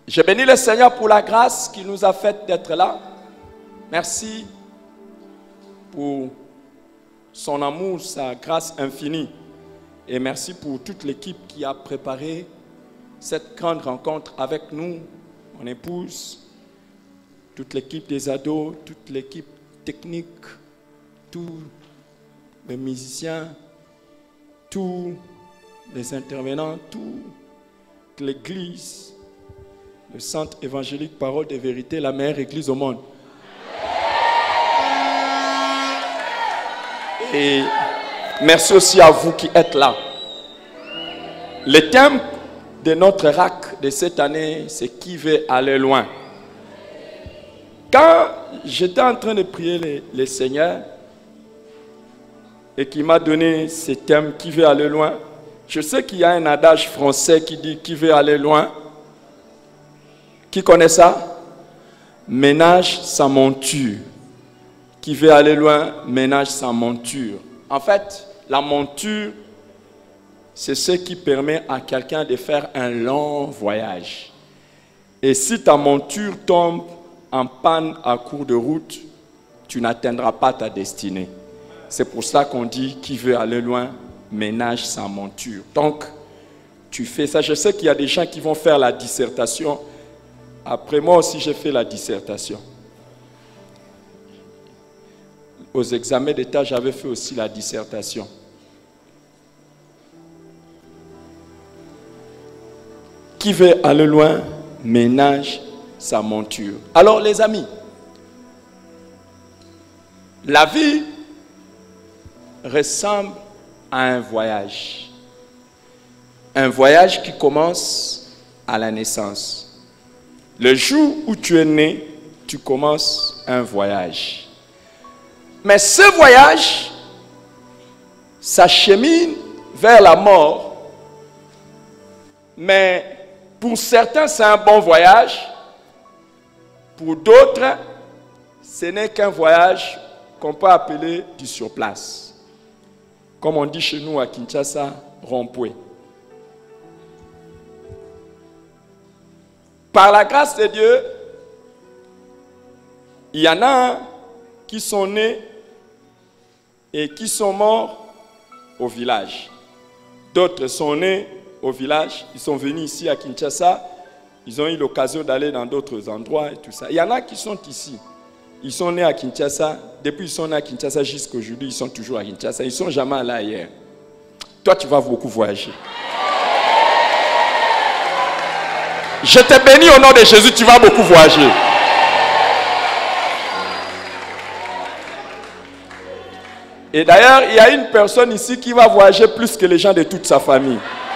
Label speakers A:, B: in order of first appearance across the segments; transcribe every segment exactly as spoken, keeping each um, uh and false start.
A: Je bénis le Seigneur pour la grâce qu'il nous a faite d'être là. Merci pour son amour, sa grâce infinie. Et merci pour toute l'équipe qui a préparé cette grande rencontre avec nous, mon épouse, toute l'équipe des ados, toute l'équipe technique, tous les musiciens, tous les intervenants, toute l'église, le centre évangélique Parole de Vérité, la meilleure église au monde. Et merci aussi à vous qui êtes là. Le thème de notre R A C de cette année, c'est qui veut aller loin. Quand j'étais en train de prier le, le Seigneur et qu'il m'a donné ce thème qui veut aller loin, je sais qu'il y a un adage français qui dit qui veut aller loin. Qui connaît ça? Ménage sa monture. Qui veut aller loin, ménage sa monture. En fait, la monture, c'est ce qui permet à quelqu'un de faire un long voyage. Et si ta monture tombe en panne à court de route, tu n'atteindras pas ta destinée. C'est pour ça qu'on dit qui veut aller loin, ménage sa monture. Donc, tu fais ça. Je sais qu'il y a des gens qui vont faire la dissertation. Après moi aussi, j'ai fait la dissertation. Aux examens d'État, j'avais fait aussi la dissertation. Qui veut aller loin, ménage sa monture. Alors les amis, la vie ressemble à un voyage. Un voyage qui commence à la naissance. Le jour où tu es né, tu commences un voyage. Mais ce voyage s'achemine vers la mort. Mais pour certains, c'est un bon voyage. Pour d'autres, ce n'est qu'un voyage qu'on peut appeler du surplace. Comme on dit chez nous à Kinshasa, rond-point. Par la grâce de Dieu, il y en a qui sont nés et qui sont morts au village. D'autres sont nés au village, ils sont venus ici à Kinshasa, ils ont eu l'occasion d'aller dans d'autres endroits et tout ça. Il y en a qui sont ici, ils sont nés à Kinshasa, depuis ils sont nés à Kinshasa jusqu'à aujourd'hui, ils sont toujours à Kinshasa, ils ne sont jamais allés ailleurs. Toi, tu vas beaucoup voyager. Je te bénis au nom de Jésus, tu vas beaucoup voyager. Et d'ailleurs, il y a une personne ici qui va voyager plus que les gens de toute sa famille.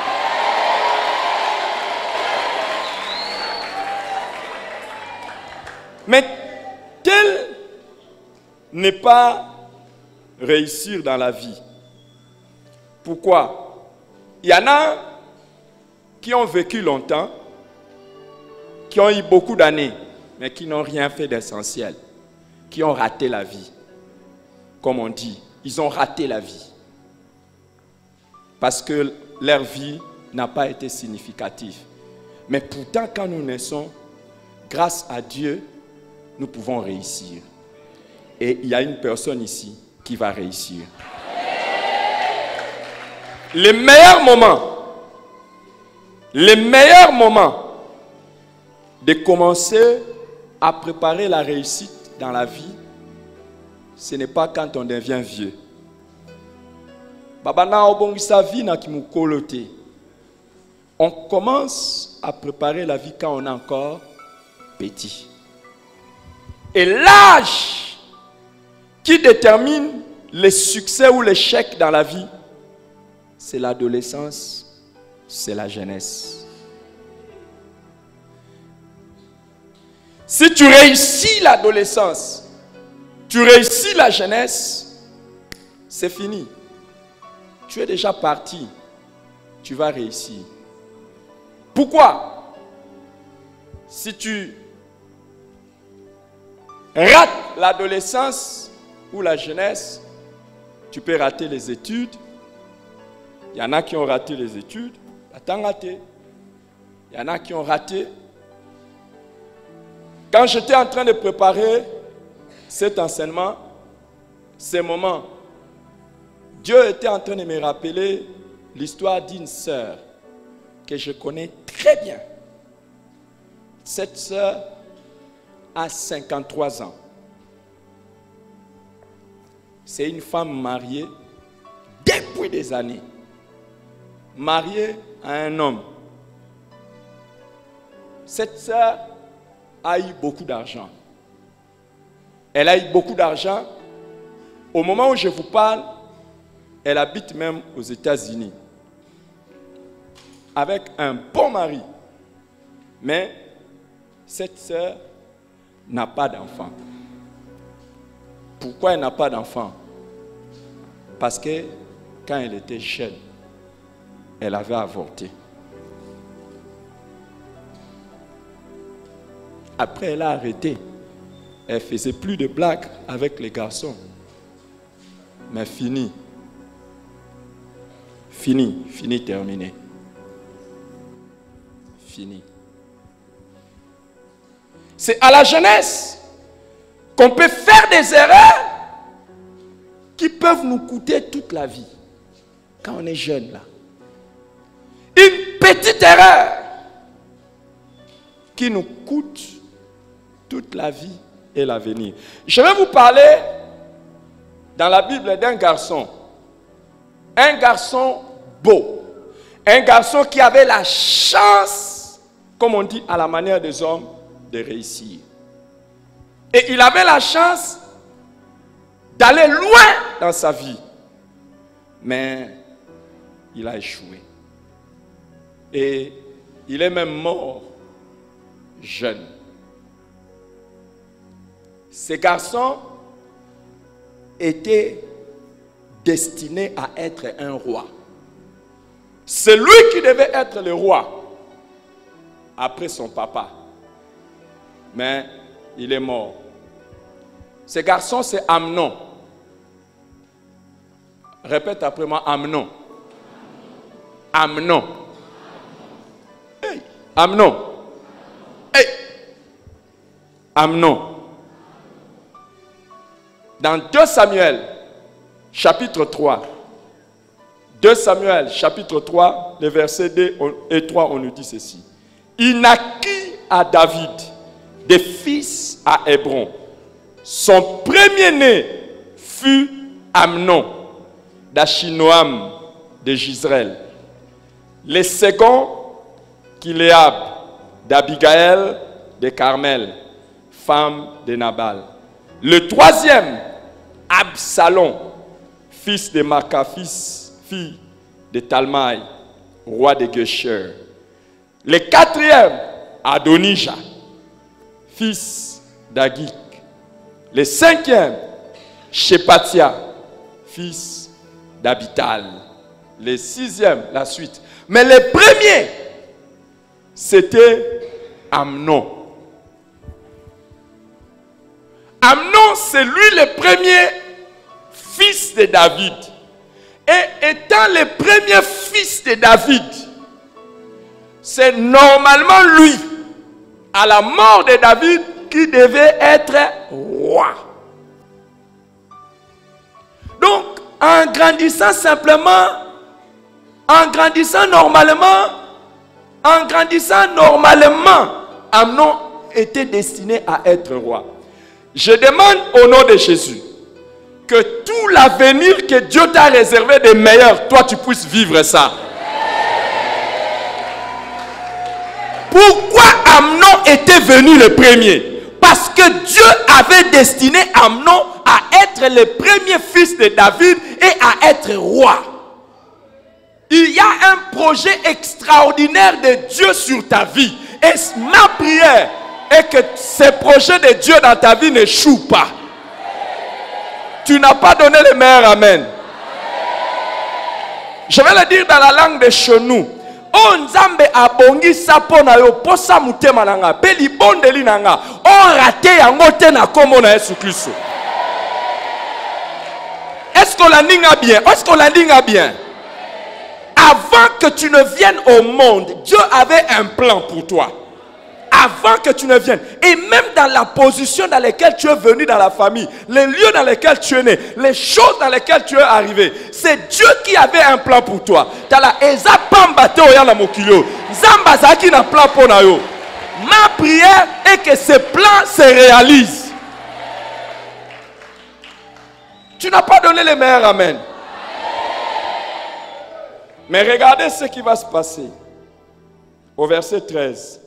A: Mais quel n'est pas réussir dans la vie? Pourquoi? Il y en a qui ont vécu longtemps, qui ont eu beaucoup d'années, mais qui n'ont rien fait d'essentiel, qui ont raté la vie. Comme on dit, ils ont raté la vie. Parce que leur vie n'a pas été significative. Mais pourtant, quand nous naissons, grâce à Dieu, nous pouvons réussir. Et il y a une personne ici qui va réussir. Les meilleurs moments, les meilleurs moments de commencer à préparer la réussite dans la vie, ce n'est pas quand on devient vieux. On commence à préparer la vie quand on est encore petit. Et l'âge qui détermine le succès ou l'échec dans la vie, c'est l'adolescence, c'est la jeunesse. Si tu réussis l'adolescence, tu réussis la jeunesse, c'est fini. Tu es déjà parti. Tu vas réussir. Pourquoi? Si tu rates l'adolescence ou la jeunesse, tu peux rater les études. Il y en a qui ont raté les études. Attends, raté. Il y en a qui ont raté Quand j'étais en train de préparer cet enseignement, ces moments, Dieu était en train de me rappeler l'histoire d'une sœur que je connais très bien. Cette sœur a cinquante-trois ans. C'est une femme mariée depuis des années. Mariée à un homme. Cette sœur a eu beaucoup d'argent. Elle a eu beaucoup d'argent. Au moment où je vous parle, elle habite même aux États-Unis. Avec un bon mari. Mais cette sœur n'a pas d'enfant. Pourquoi elle n'a pas d'enfant? Parce que quand elle était jeune, elle avait avorté. Après, elle a arrêté. Elle faisait plus de blagues avec les garçons. Mais fini. Fini, fini, terminé. Fini. C'est à la jeunesse qu'on peut faire des erreurs qui peuvent nous coûter toute la vie. Quand on est jeune là. Une petite erreur qui nous coûte toute la vie et l'avenir. Je vais vous parler dans la Bible d'un garçon. Un garçon beau. Un garçon qui avait la chance, comme on dit à la manière des hommes, de réussir. Et il avait la chance d'aller loin dans sa vie. Mais il a échoué. Et il est même mort jeune. Ce garçon était destiné à être un roi. C'est lui qui devait être le roi après son papa. Mais il est mort. Ce garçon, c'est Amnon. Répète après moi, Amnon. Amnon. Hey, Amnon. Hey. Amnon. Dans deux Samuel, chapitre trois. deux Samuel, chapitre trois, les versets deux et trois, on nous dit ceci. Il naquit à David des fils à Hébron. Son premier-né fut Amnon, d'Achinoam de Gisraël. Le second, Kiléab, d'Abigaël de Carmel, femme de Nabal. Le troisième, Absalom, fils de Maca, fils, fille de Talmaï, roi de Geshur. Le quatrième, Adonijah, fils d'Agik. Le cinquième, Shepatia, fils d'Abital. Le sixième, la suite. Mais le premier, c'était Amnon. Amnon, c'est lui le premier fils de David. Et étant le premier fils de David, c'est normalement lui, à la mort de David, qui devait être roi. Donc, en grandissant simplement, en grandissant normalement, en grandissant normalement, Amnon était destiné à être roi. Je demande au nom de Jésus que tout l'avenir que Dieu t'a réservé de meilleur, toi tu puisses vivre ça. Pourquoi Amnon était venu le premier? Parce que Dieu avait destiné Amnon à être le premier fils de David et à être roi. Il y a un projet extraordinaire de Dieu sur ta vie. Et ma prière est que ce projet de Dieu dans ta vie n'échoue pas. Tu n'as pas donné le meilleur amen. Je vais le dire dans la langue de chez nous. Oh Nzambe abongi sapo na yo posa mutema nanga pe libondeli nanga on raté yango te na kombo na Yesu Kristo. Est-ce qu'on la ninga bien? Est-ce qu'on la ninga bien? Avant que tu ne viennes au monde, Dieu avait un plan pour toi. avant que tu ne viennes. Et même dans la position dans laquelle tu es venu dans la famille, les lieux dans lesquels tu es né, les choses dans lesquelles tu es arrivé, c'est Dieu qui avait un plan pour toi. Ma prière est que ce plan se réalise. Tu n'as pas donné les meilleurs amen. Mais regardez ce qui va se passer. Au verset treize.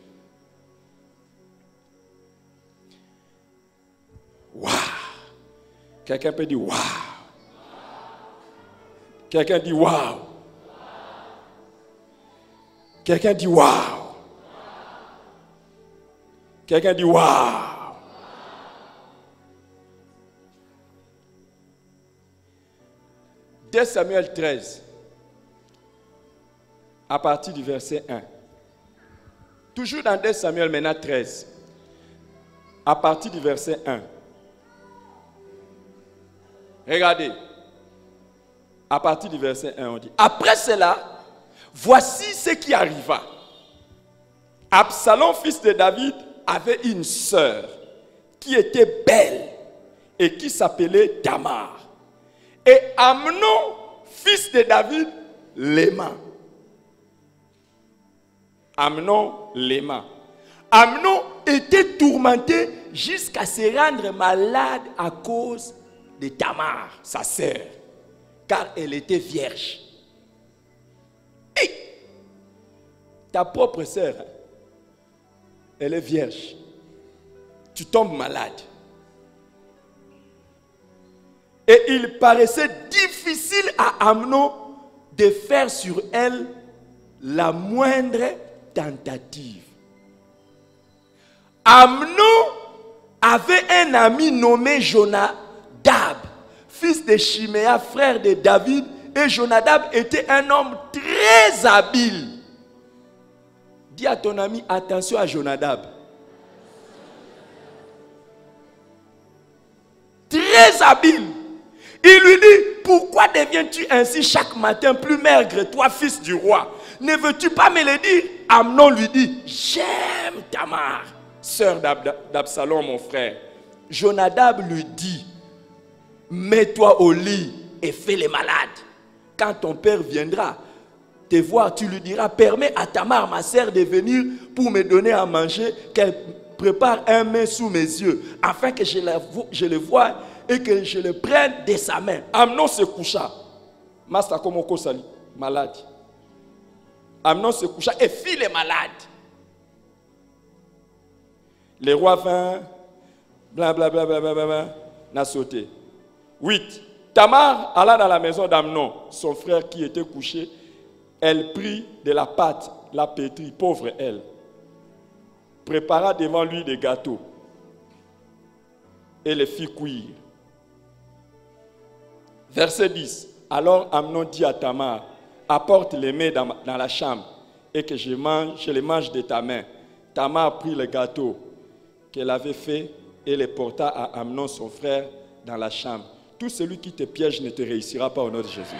A: Waouh! Quelqu'un peut dire waouh! Quelqu'un dit waouh! Quelqu'un dit waouh! Quelqu'un dit waouh! deux Samuel treize, à partir du verset un. Toujours dans deux Samuel maintenant treize, à partir du verset un. Regardez, à partir du verset un, on dit, après cela, voici ce qui arriva. Absalom, fils de David, avait une sœur qui était belle et qui s'appelait Tamar. Et Amnon, fils de David, l'aima. Amnon l'aima. Amnon était tourmenté jusqu'à se rendre malade à cause de Tamar, sa sœur, car elle était vierge. Et ta propre sœur, elle est vierge. Tu tombes malade. Et il paraissait difficile à Amnon de faire sur elle la moindre tentative. Amnon avait un ami nommé Jonadab, fils de Chiméa, frère de David, et Jonadab était un homme très habile. Dis à ton ami, attention à Jonadab. Très habile. Il lui dit, pourquoi deviens-tu ainsi chaque matin plus maigre, toi, fils du roi? Ne veux-tu pas me le dire? Amnon lui dit, j'aime Tamar, sœur d'Absalom, mon frère. Jonadab lui dit, mets-toi au lit et fais les malades. Quand ton père viendra te voir, tu lui diras, permets à Tamar, ma sœur, de venir pour me donner à manger, qu'elle prépare un mets sous mes yeux, afin que je, la, je le voie et que je le prenne de sa main. Amnon se coucha. Masta Komoko Sali, malade. Amnon se coucha et fit les malades. Les rois vinrent, blablabla, bla, bla, bla, bla, n'a sauté. huit. Tamar alla dans la maison d'Amnon, son frère qui était couché. Elle prit de la pâte, la pétrit, pauvre elle. Prépara devant lui des gâteaux et les fit cuire. Verset dix. Alors Amnon dit à Tamar, apporte les mets dans, dans la chambre et que je, mange, je les mange de ta main. Tamar prit le gâteau qu'elle avait fait et les porta à Amnon son frère dans la chambre. Tout celui qui te piège ne te réussira pas au nom de Jésus.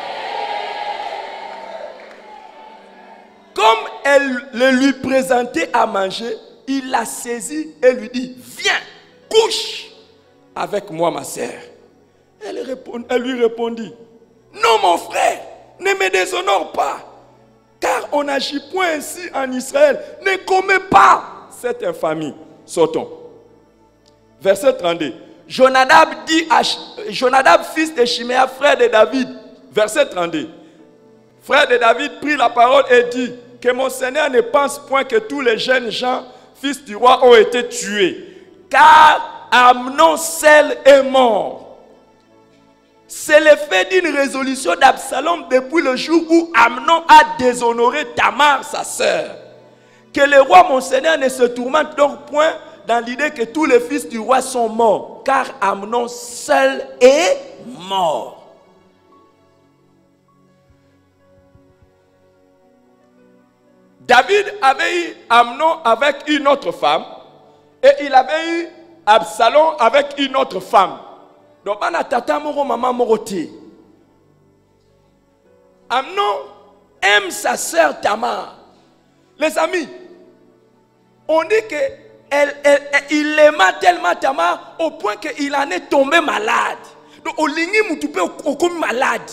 A: Comme elle le lui présentait à manger, il la saisit et lui dit, viens, couche avec moi ma sœur. Elle, répond, elle lui répondit, non mon frère, ne me déshonore pas, car on n'agit point ainsi en Israël. Ne commets pas cette infamie. Sortons. Verset trente-deux. Jonadab dit à Jonadab, fils de Chiméa, frère de David. Verset trente-deux. Frère de David prit la parole et dit, que mon Seigneur ne pense point que tous les jeunes gens, fils du roi, ont été tués, car Amnon seul est mort. C'est l'effet d'une résolution d'Absalom depuis le jour où Amnon a déshonoré Tamar, sa sœur. Que le roi, mon Seigneur, ne se tourmente donc point dans l'idée que tous les fils du roi sont morts, car Amnon seul est mort. David avait eu Amnon avec une autre femme et il avait eu Absalom avec une autre femme. Donc, on a tata moro maman moroti. Amnon aime sa sœur Tamar. Les amis, On dit que elle, elle, elle, il aima tellement Tamar au point qu'il en est tombé malade. Donc, au ligné, tu peux comme malade.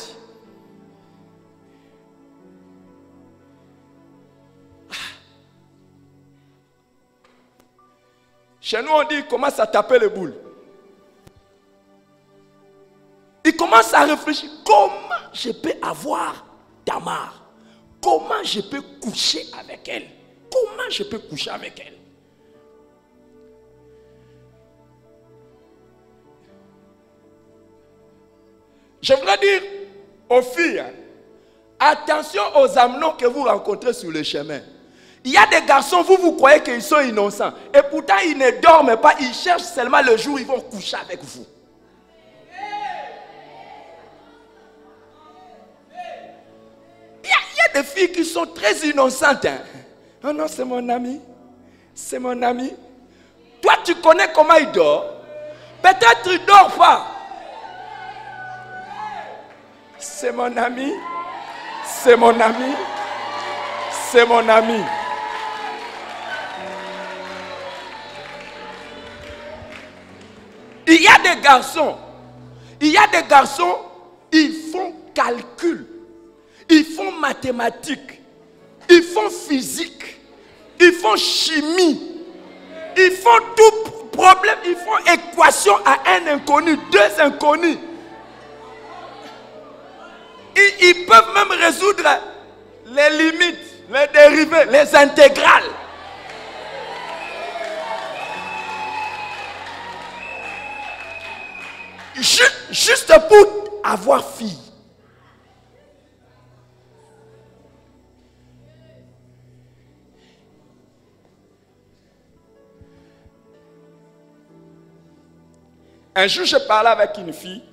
A: Chez nous, on dit, il commence à taper les boules. Il commence à réfléchir. Comment je peux avoir Tamar? Comment je peux coucher avec elle? Comment je peux coucher avec elle? Je voudrais dire aux filles, attention aux Amnons que vous rencontrez sur le chemin. Il y a des garçons, vous, vous croyez qu'ils sont innocents. Et pourtant, ils ne dorment pas. Ils cherchent seulement le jour où ils vont coucher avec vous. Il y a, il y a des filles qui sont très innocentes. Hein. Oh non, c'est mon ami. C'est mon ami. Toi, tu connais comment il dort. Peut-être il ne dort pas. C'est mon ami. C'est mon ami. C'est mon ami. Il y a des garçons, il y a des garçons, ils font calcul, ils font mathématiques, ils font physique, ils font chimie, ils font tout problème, ils font équation à un inconnu, deux inconnus. Ils, ils peuvent même résoudre les limites, les dérivés, les intégrales. Juste pour avoir fille. Un jour, je parlais avec une fille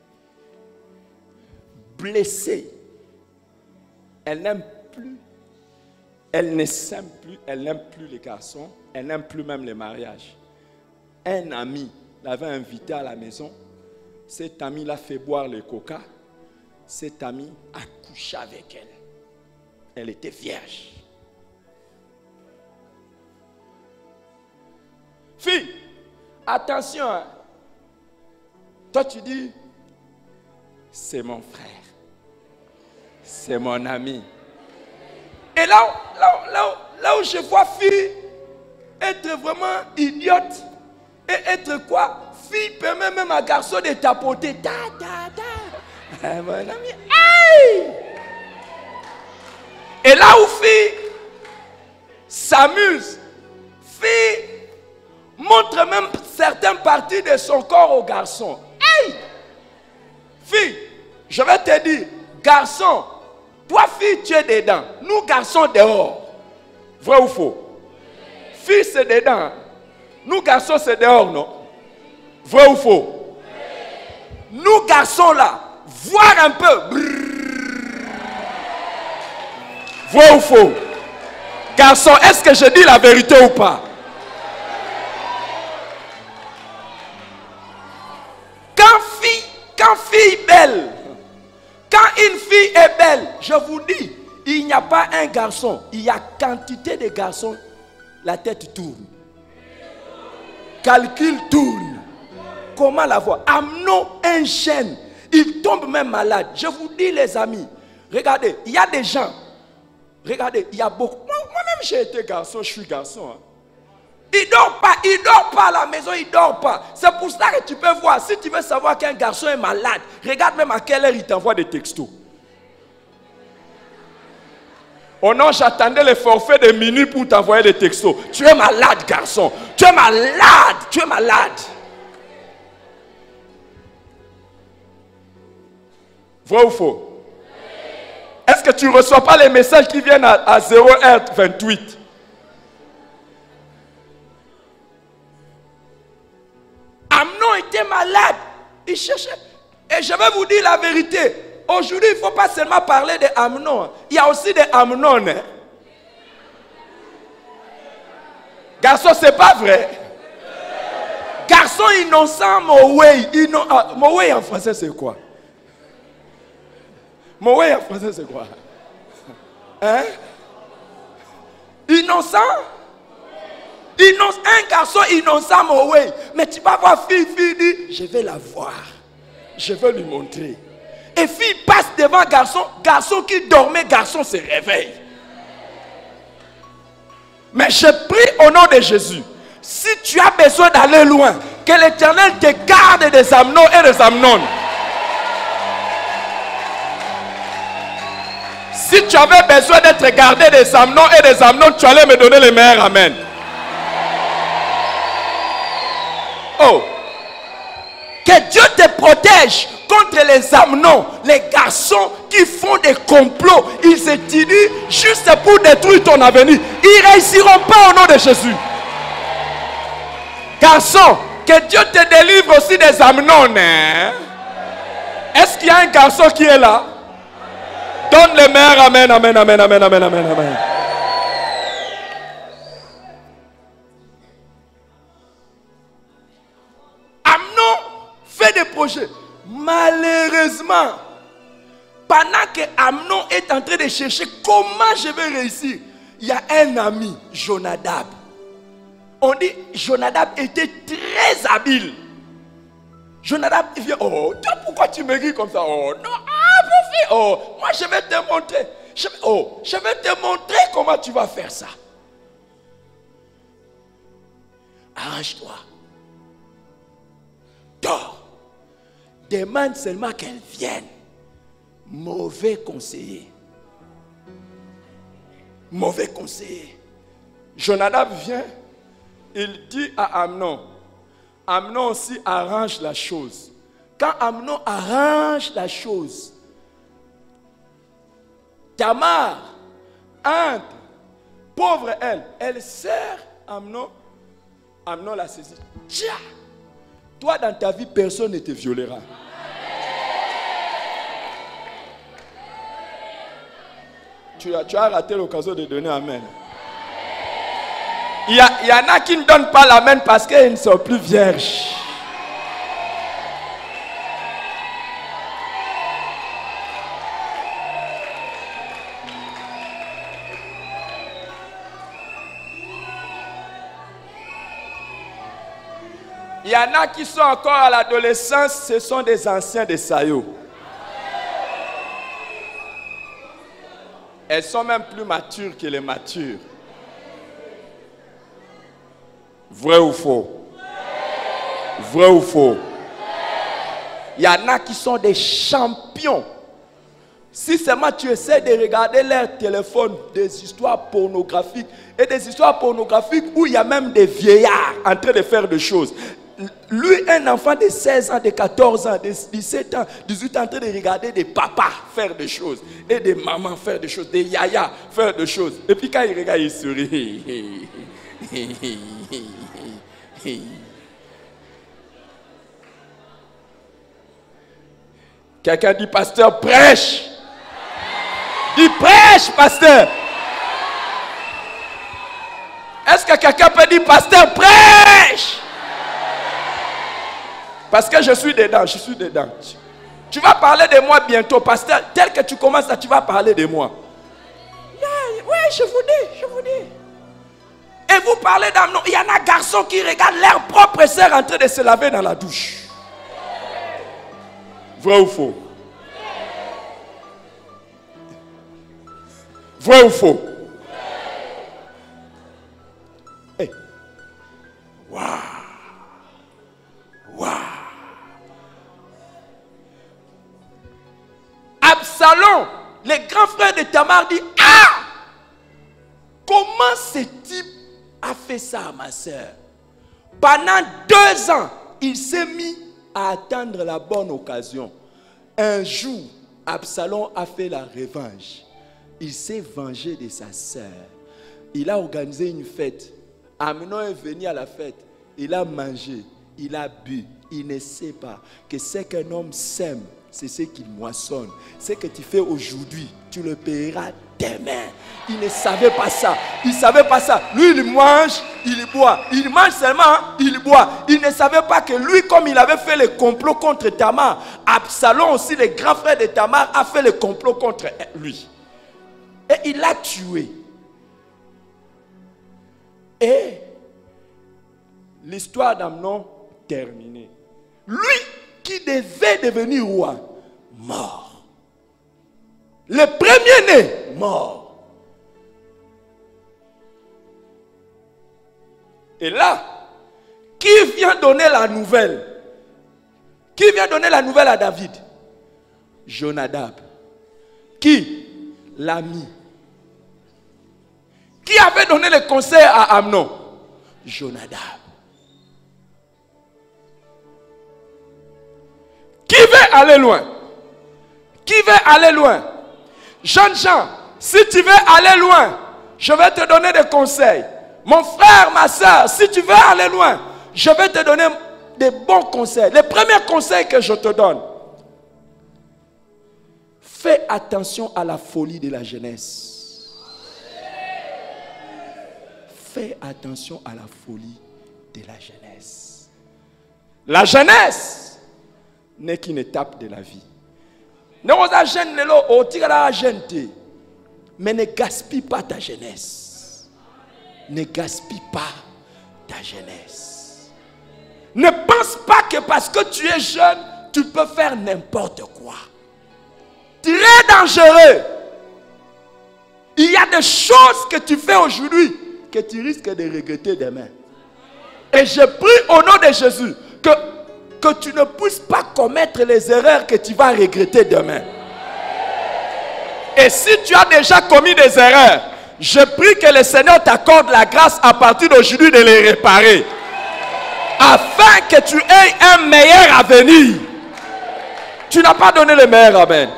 A: blessée. Elle n'aime plus. Elle ne s'aime plus. Elle n'aime plus les garçons. Elle n'aime plus même les mariages. Un ami l'avait invitée à la maison. Cet ami l'a fait boire le coca. Cet ami a couché avec elle. Elle était vierge. Fille, attention. Hein. Toi, tu dis, c'est mon frère. C'est mon ami. Et là, là, là, là où je vois fille être vraiment idiote et être quoi? Fille permet même à garçon de tapoter. Ta, ta, ta. Ah, mon ami. Hey! Et là où fille s'amuse, fille montre même certaines parties de son corps au garçon. Hey! Fille, je vais te dire, garçon, toi fille tu es dedans, nous garçons dehors. Vrai ou faux? Fille c'est dedans, nous garçons c'est dehors, non? Vrai ou faux? Nous garçons là, voir un peu. Brrr. Vrai ou faux? Garçon, est-ce que je dis la vérité ou pas? Quand fille, quand fille belle, quand une fille est belle, je vous dis, il n'y a pas un garçon, il y a quantité de garçons, la tête tourne. Calcul tourne. Comment la voir? Amnon, un chêne, il tombe même malade. Je vous dis les amis, regardez, il y a des gens, regardez, il y a beaucoup. Moi-même j'ai été garçon, je suis garçon. Hein. Il ne dort pas, il ne dort pas à la maison, il ne dort pas. C'est pour ça que tu peux voir, si tu veux savoir qu'un garçon est malade, regarde même à quelle heure il t'envoie des textos. Oh non, j'attendais les forfaits de minuit pour t'envoyer des textos. Tu es malade, garçon. Tu es malade, tu es malade. Vrai ou faux? Est-ce que tu ne reçois pas les messages qui viennent à, à zéro heure vingt-huit? Amnon était malade. Il cherchait. Et je vais vous dire la vérité. Aujourd'hui, il ne faut pas seulement parler de Amnon. Il y a aussi des Amnon. Hein? Garçon, ce n'est pas vrai. Garçon innocent, Moway. Inno... Ah, Moway en français, c'est quoi? Moway en français, c'est quoi? Hein? Innocent? Innocent, un garçon innocent, mon oui. Mais tu vas voir fille, fille dit, je vais la voir. Je vais lui montrer. Et fille passe devant garçon, garçon qui dormait, garçon se réveille. Mais je prie au nom de Jésus. Si tu as besoin d'aller loin, que l'Éternel te garde des Amnon et des Amnon. Si tu avais besoin d'être gardé des Amnon et des Amnon, tu allais me donner les meilleurs amen. Oh, que Dieu te protège contre les Amnon, les garçons qui font des complots. Ils étudient juste pour détruire ton avenir. Ils ne réussiront pas au nom de Jésus. Garçon, que Dieu te délivre aussi des Amnon. Hein? Est-ce qu'il y a un garçon qui est là? Donne les meilleurs amen, amen, amen, amen, amen, amen, amen. Amnon fait des projets. Malheureusement, pendant que Amnon est en train de chercher comment je vais réussir, il y a un ami, Jonadab. On dit Jonadab était très habile. Jonadab il vient, oh, toi pourquoi tu me ris comme ça? Oh, non, ah, mon fils, oh, moi je vais te montrer. Je, oh, je vais te montrer comment tu vas faire ça. Arrange-toi. Dors. Demande seulement qu'elle vienne. Mauvais conseiller. Mauvais conseiller. Jonadab vient. Il dit à Amnon. Amnon aussi arrange la chose. Quand Amnon arrange la chose, Tamar entre. Pauvre elle. Elle sert Amnon. Amnon la saisit. Tiens. Toi, dans ta vie, personne ne te violera. Tu as, tu as raté l'occasion de donner amen. Il y, a, il y en a qui ne donnent pas l'amen parce qu'ils ne sont plus vierges. Il y en a qui sont encore à l'adolescence, ce sont des anciens de Sayo. Elles sont même plus matures que les matures. Vrai ou faux? Vrai ou faux? Il y en a qui sont des champions. Si seulement tu essaies de regarder leur téléphone, des histoires pornographiques, et des histoires pornographiques où il y a même des vieillards en train de faire des choses. Lui, un enfant de seize ans, de quatorze ans, de dix-sept ans, dix-huit ans, en train de regarder des papas faire des choses, et des mamans faire des choses, des yayas faire des choses. Et puis quand il regarde, il sourit. Quelqu'un dit, pasteur, prêche. Dis, prêche, pasteur. Est-ce que quelqu'un peut dire, pasteur, prêche? Parce que je suis dedans, je suis dedans. Tu vas parler de moi bientôt, pasteur. Tel que tu commences, là, tu vas parler de moi. Yeah, oui, je vous dis, je vous dis. Et vous parlez d'Amnon. Il y en a garçons qui regardent leur propre sœur en train de se laver dans la douche. Vrai ou faux? Vrai ou faux? Hey. Waouh! Waouh! Absalom, le grand frère de Tamar, dit, ah! Comment ce type a fait ça à ma soeur? Pendant deux ans, il s'est mis à attendre la bonne occasion. Un jour, Absalom a fait la revanche. Il s'est vengé de sa soeur. Il a organisé une fête. Amnon est venu à la fête. Il a mangé. Il a bu. Il ne sait pas que ce qu'un homme sème, c'est ce qu'il moissonne. Ce que tu fais aujourd'hui, tu le payeras demain. Il ne savait pas ça. Il ne savait pas ça. Lui, il mange, il boit. Il mange seulement, il boit. Il ne savait pas que lui, comme il avait fait le complot contre Tamar, Absalom aussi, le grand frère de Tamar, a fait le complot contre lui. Et il l'a tué. Et l'histoire d'Amnon terminée. Lui qui devait devenir roi, mort. Le premier-né, mort. Et là, qui vient donner la nouvelle? Qui vient donner la nouvelle à David? Jonadab. Qui? L'ami. Qui avait donné le conseil à Amnon? Jonadab. Qui veut aller loin? Qui veut aller loin? Jeunes gens, si tu veux aller loin, je vais te donner des conseils. Mon frère, ma soeur, si tu veux aller loin, je vais te donner des bons conseils. Les premiers conseils que je te donne. Fais attention à la folie de la jeunesse. Fais attention à la folie de la jeunesse. La jeunesse n'est qu'une étape de la vie. Mais ne gaspille pas ta jeunesse. Ne gaspille pas ta jeunesse. Ne pense pas que parce que tu es jeune, tu peux faire n'importe quoi. Très dangereux. Il y a des choses que tu fais aujourd'hui que tu risques de regretter demain. Et je prie au nom de Jésus que, que tu ne puisses pas commettre les erreurs que tu vas regretter demain. Et si tu as déjà commis des erreurs, je prie que le Seigneur t'accorde la grâce à partir d'aujourd'hui de les réparer. Afin que tu aies un meilleur avenir. Tu n'as pas donné le meilleur amen.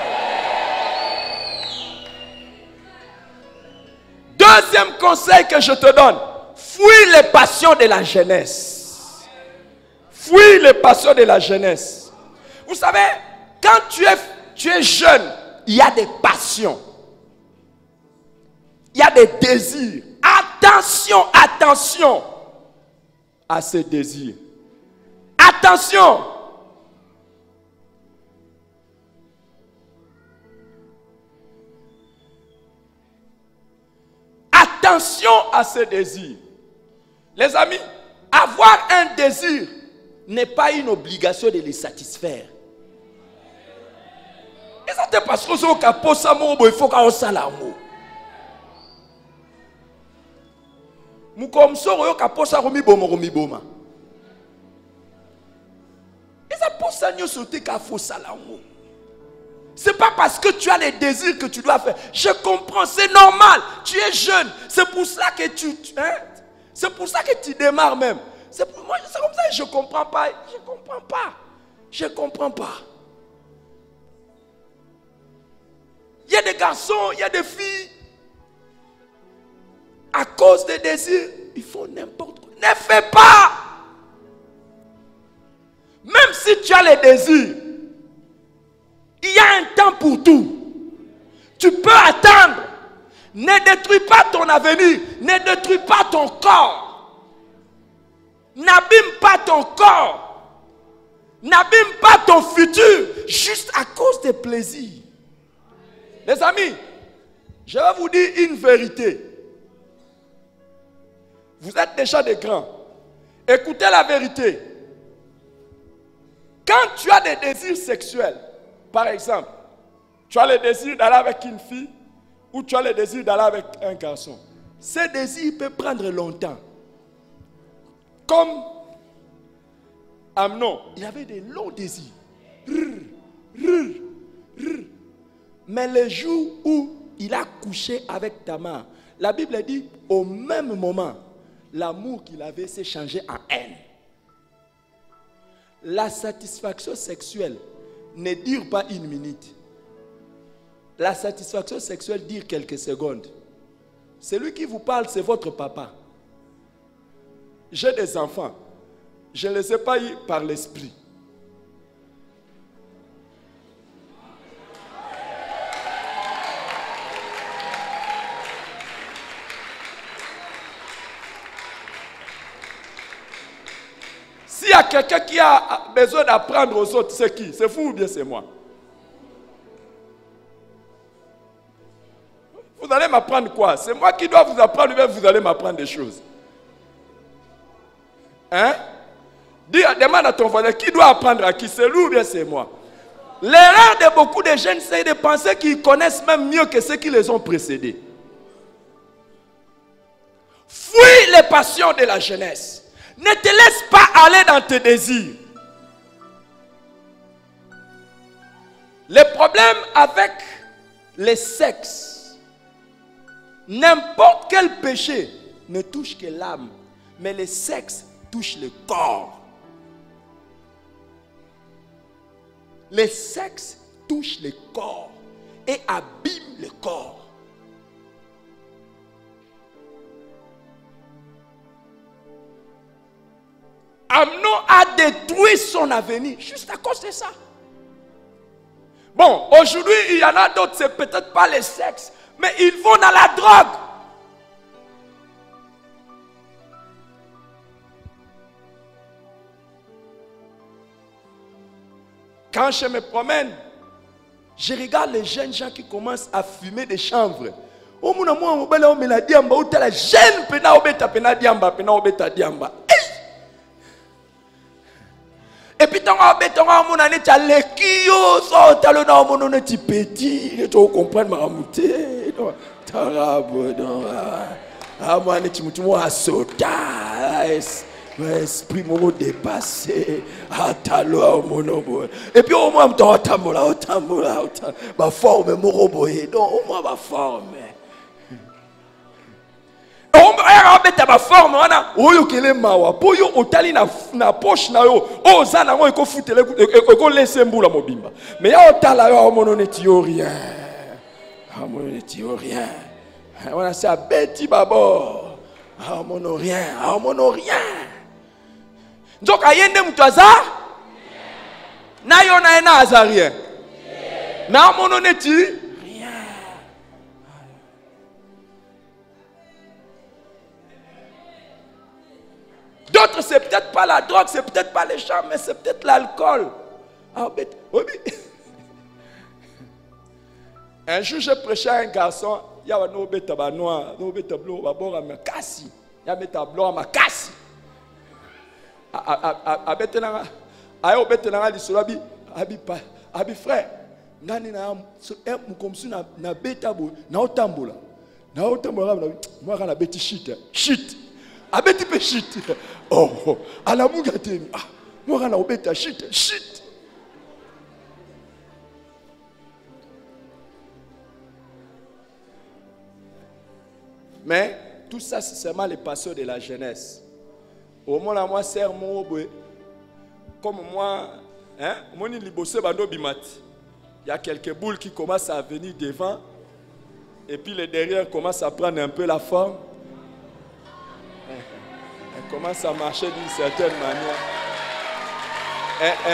A: Deuxième conseil que je te donne. Fuis les passions de la jeunesse. Fuis les passions de la jeunesse. Vous savez, quand tu es, tu es jeune, il y a des passions. Il y a des désirs. Attention, attention à ces désirs. Attention. Attention à ces désirs. Les amis, avoir un désir n'est pas une obligation de les satisfaire. Et ça te passe au capot, ça il faut qu'on s'en l'amour. Mukomso capot ça romi bomo romi boma. Et ça pose ça nous sauter qu'à faux ça l'amour. C'est pas parce que tu as les désirs que tu dois faire. Je comprends, c'est normal. Tu es jeune. C'est pour ça que tu... Hein? C'est pour ça que tu démarres même. C'est pour moi, c'est comme ça que je ne comprends pas. Je ne comprends pas. Je ne comprends pas. Il y a des garçons, il y a des filles. À cause des désirs, il faut n'importe quoi. Ne fais pas. Même si tu as les désirs, il y a un temps pour tout. Tu peux attendre. Ne détruis pas ton avenir. Ne détruis pas ton corps. N'abîme pas ton corps. N'abîme pas ton futur. Juste à cause des plaisirs. Les amis, je vais vous dire une vérité. Vous êtes déjà des grands. Écoutez la vérité. Quand tu as des désirs sexuels, par exemple, tu as le désir d'aller avec une fille ou tu as le désir d'aller avec un garçon. Ce désir peut prendre longtemps. Comme Amnon, il avait des longs désirs. Mais le jour où il a couché avec Tamar, la Bible dit, au même moment, l'amour qu'il avait s'est changé en haine. La satisfaction sexuelle ne dure pas une minute. La satisfaction sexuelle dure quelques secondes. Celui qui vous parle, c'est votre papa. J'ai des enfants. Je ne les ai pas eu par l'esprit. S'il y a quelqu'un qui a besoin d'apprendre aux autres, c'est qui? C'est vous ou bien c'est moi? Vous allez m'apprendre quoi? C'est moi qui dois vous apprendre, mais vous allez m'apprendre des choses. Hein? Dis, demande à ton voisin, qui doit apprendre à qui? C'est lui ou bien c'est moi? L'erreur de beaucoup de jeunes, c'est de penser qu'ils connaissent même mieux que ceux qui les ont précédés. Fuis les passions de la jeunesse. Ne te laisse pas aller dans tes désirs. Le problème avec les sexes, n'importe quel péché ne touche que l'âme, mais le sexe touche le corps. Le sexe touche le corps et abîme le corps. Amnon a détruit son avenir juste à cause de ça. Bon, aujourd'hui, il y en a d'autres, c'est peut-être pas le sexe, mais ils vont dans la drogue. Quand je me promène, je regarde les jeunes gens qui commencent à fumer des chanvres. Oh mon amour, mon bel homme, la diamba, ou la jeune pena obeta pena diamba, pena obeta diamba. Et puis tant que tu as mon année, tu as les kio, tu as le nom mon nom petit, tu comprends ma ramouté, tu as rabo, ah moi tu me tu m'as sauté. Esprit mon dépassé, atalo mon nom. Et puis au moins tu as tambola, tambola, ma forme mon robot, donc au moins ma forme. On va mettre ma forme, on a oyo kele mawa, poyo otali na na poche na yo, o zana ngo eko futele eko laisser mbula mobimba. Mais ya otala yo mono neti yo rien. Ah mono neti yo rien. On a ça beti babo. Ah mono rien, ah mono rien. Donc ayende mutaza na yo na ena azarien. Mais ah mono neti rien. D'autres, c'est peut-être pas la drogue, c'est peut-être pas les chats, mais c'est peut-être l'alcool. Ah, mais, oui. Un jour, je prêchais à un garçon, il y a un obéta noir, un obéta blanc, un bord à ma casse. Il y a un obéta blanc à ma casse. A bétenanga, a obétenanga di solabi, abi pa, abi frère. Nani na mu comme si na na beta bo, na otambola. Na otambola, moi na beti shit, shit. Abeti pe shit. Oh, oh. À la mougateni. Ah, moi on a obéta shit, shit. Mais tout ça c'est seulement les passions de la jeunesse. Au moins moi sert mon obé. Comme moi, hein, mon libosé bando bimati. Il y a quelques boules qui commencent à venir devant et puis les derrière commencent à prendre un peu la forme. Elle commence à marcher d'une certaine manière. Elle,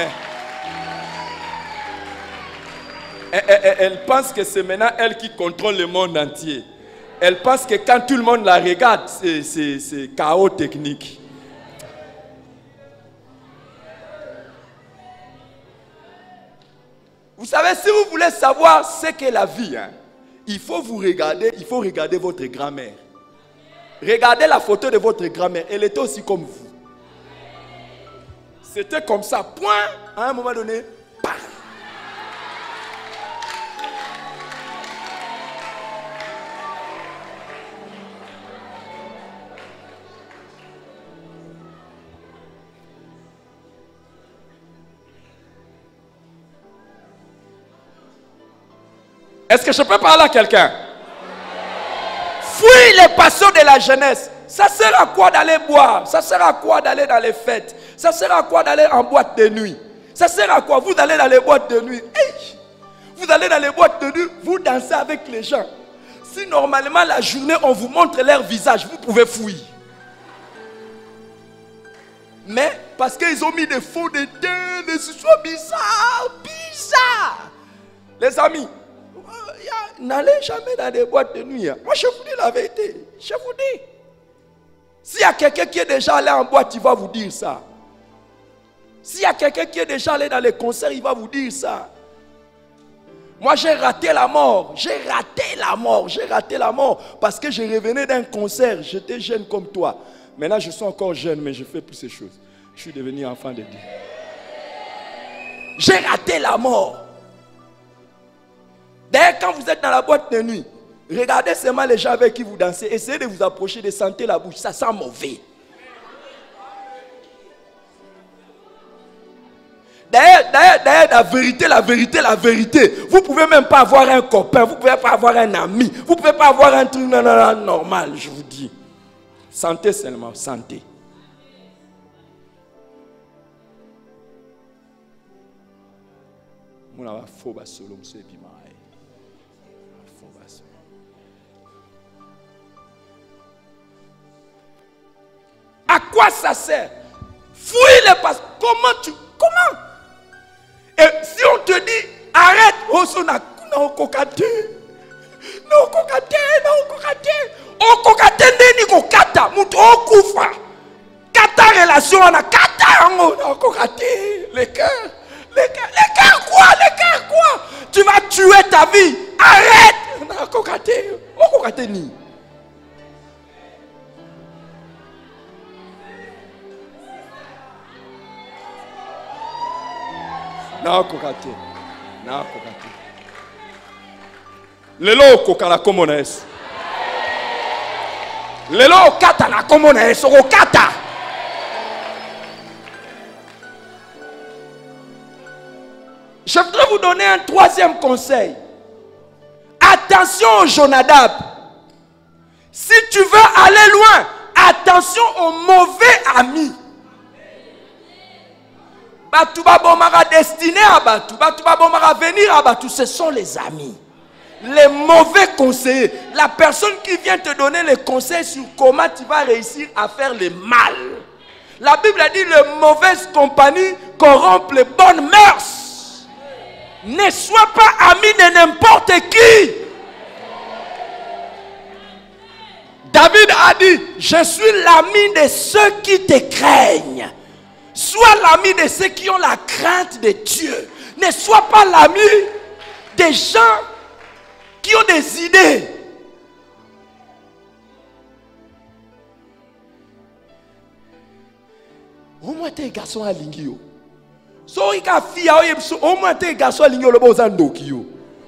A: elle, elle, elle, elle pense que c'est maintenant elle qui contrôle le monde entier. Elle pense que quand tout le monde la regarde, c'est chaos technique. Vous savez, si vous voulez savoir ce qu'est la vie, hein, il faut vous regarder, il faut regarder votre grand-mère. Regardez la photo de votre grand-mère, elle était aussi comme vous. C'était comme ça, point, à un moment donné, bam. Est-ce que je peux parler à quelqu'un? Fuis les passions de la jeunesse. Ça sert à quoi d'aller boire? Ça sert à quoi d'aller dans les fêtes? Ça sert à quoi d'aller en boîte de nuit? Ça sert à quoi? Vous allez dans les boîtes de nuit. Hey! Vous allez dans les boîtes de nuit, vous dansez avec les gens. Si normalement la journée on vous montre leur visage, vous pouvez fuir. Mais parce qu'ils ont mis des faux de teint, des histoires bizarres, bizarres. Les amis, n'allez jamais dans des boîtes de nuit. Moi, je vous dis la vérité. Je vous dis. S'il y a quelqu'un qui est déjà allé en boîte, il va vous dire ça. S'il y a quelqu'un qui est déjà allé dans les concerts, il va vous dire ça. Moi, j'ai raté la mort. J'ai raté la mort. J'ai raté la mort parce que je revenais d'un concert. J'étais jeune comme toi. Maintenant, je suis encore jeune, mais je fais plus ces choses. Je suis devenu enfant de Dieu. J'ai raté la mort. D'ailleurs, quand vous êtes dans la boîte de nuit, regardez seulement les gens avec qui vous dansez. Essayez de vous approcher, de sentir la bouche. Ça sent mauvais. D'ailleurs, d'ailleurs, d'ailleurs, la vérité, la vérité, la vérité. Vous ne pouvez même pas avoir un copain. Vous ne pouvez pas avoir un ami. Vous ne pouvez pas avoir un truc non, non, non, normal, je vous dis. Santé seulement, santé. Mon a faux bas solo, monsieur et puis maï. Faux bas solo. À quoi ça sert? Fouille les passes. Comment tu. Comment? Et si on te dit arrête, oh son a non kokate. Non kokate, non kokate. Oh kokate ndeni kokata, mutu okufa. Kata relation on a kata on kokate. Les cœurs. Les cœurs, les cœurs quoi? Les cœurs quoi? Tu vas tuer ta vie. Arrête! Non kokate. Oh kokate ni. Non kokate. Non kokate. Lelo kokala como na es. Lelo kata na como na es. O kata. Je voudrais vous donner un troisième conseil. Attention au Jonadab. Si tu veux aller loin, attention aux mauvais amis. Batouba Bomara destiné à Batou, Batouba Bomara venir à Batou, ce sont les amis. Les mauvais conseillers. La personne qui vient te donner les conseils sur comment tu vas réussir à faire le mal. La Bible a dit les mauvaises compagnies corrompent les bonnes mœurs. Ne sois pas ami de n'importe qui. David a dit, je suis l'ami de ceux qui te craignent. Sois l'ami de ceux qui ont la crainte de Dieu. Ne sois pas l'ami des gens qui ont des idées. Au moins t'es garçon à l'ingio. So il a fille au moins t'es garçon à l'ingio le beau zandokio.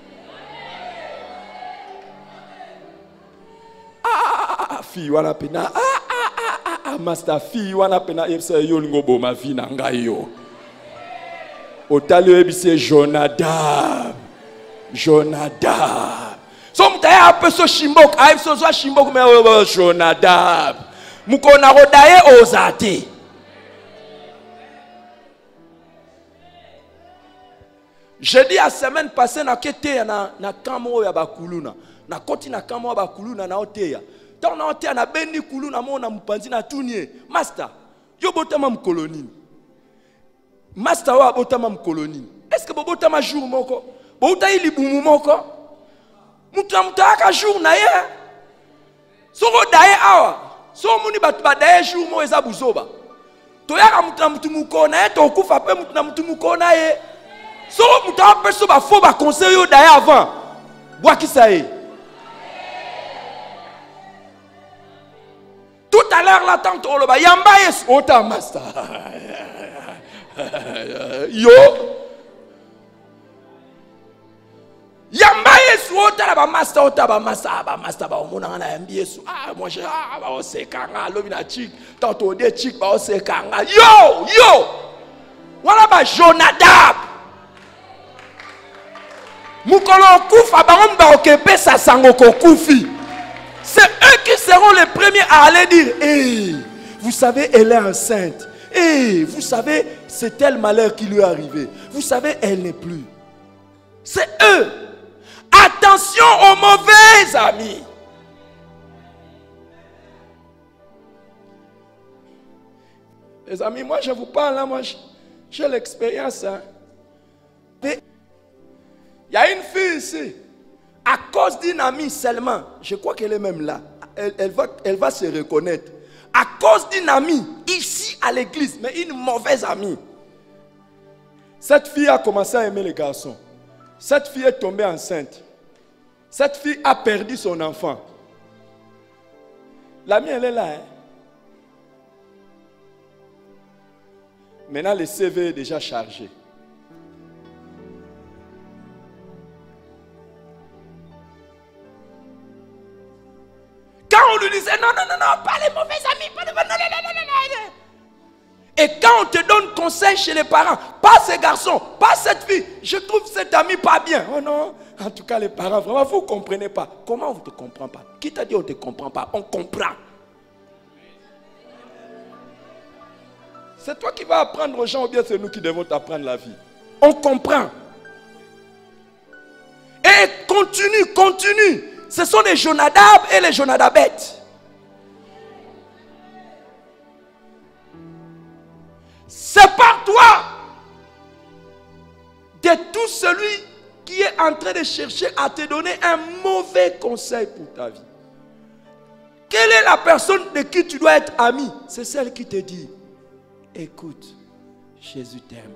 A: Ah fille wana pena ah ah ah ah master fille wana pena yebisa yo ngobo ma vie na ngai yo. Otali yebise Jonadab. Jonadab. So mtaya ape so shimbok, ape so so shimbok me Jonadab. Mukona rodaye ozate. Jeudi la semaine passée na kete na na kamo ya bakuluna. Na koti na kamo ya bakuluna na oteya. Tant na oteya na beni kuluna mo na mpanzi na tunie. Master, yo botama mkolonini. Master wa botama mkolonini. Est-ce que bo botama jour moko? Bo utayi libumu moko? Muta mutaka jour na ye. Soko daye awa. So muni batu ba daye jour mo eza buzoba. Toyaka muta mutu muko na ye to kufa pe mutu na mutu muko na ye. So muta peso ba fo ba conseil yo daye avant. Bois qui ça est. Tout à l'heure là tant to lo ba yamba yes ota master. Yo Yamba yesu ota ba master ota ba master ba master ba omona na yambi yesu ah moi je ah ba osekanga lobi na chick tanto de chick ba osekanga yo yo wala ba Jonadab mukolo kufa ba omba okepe sa sango kokufi. C'est eux qui seront les premiers à aller dire hey, vous savez elle est enceinte. Et vous savez, c'est tel malheur qui lui est arrivé. Vous savez, elle n'est plus. C'est eux. Attention aux mauvais amis. Les amis, moi je vous parle, là, moi j'ai l'expérience. Hein. Il y a une fille ici, à cause d'une amie seulement, je crois qu'elle est même là, elle, elle, va, elle va se reconnaître. À cause d'une amie, ici à l'église, mais une mauvaise amie. Cette fille a commencé à aimer les garçons. Cette fille est tombée enceinte. Cette fille a perdu son enfant. L'amie, elle est là. Hein? Maintenant, le C V est déjà chargé. Quand on lui disait non, non, non, non, pas les mauvais amis, pas les mauvais amis, non, non, non, non, non. Et quand on te donne conseil chez les parents, pas ce garçon, pas cette fille, je trouve cet ami pas bien. Oh non, en tout cas les parents, vraiment, vous ne comprenez pas. Comment on ne te comprend pas? Qui t'a dit on ne te comprend pas? On comprend. C'est toi qui vas apprendre aux gens ou bien c'est nous qui devons t'apprendre la vie? On comprend. Et continue, continue. Ce sont les Jonadab et les Jonadabettes. Sépare-toi de tout celui qui est en train de chercher à te donner un mauvais conseil pour ta vie. Quelle est la personne de qui tu dois être ami? C'est celle qui te dit, écoute, Jésus t'aime.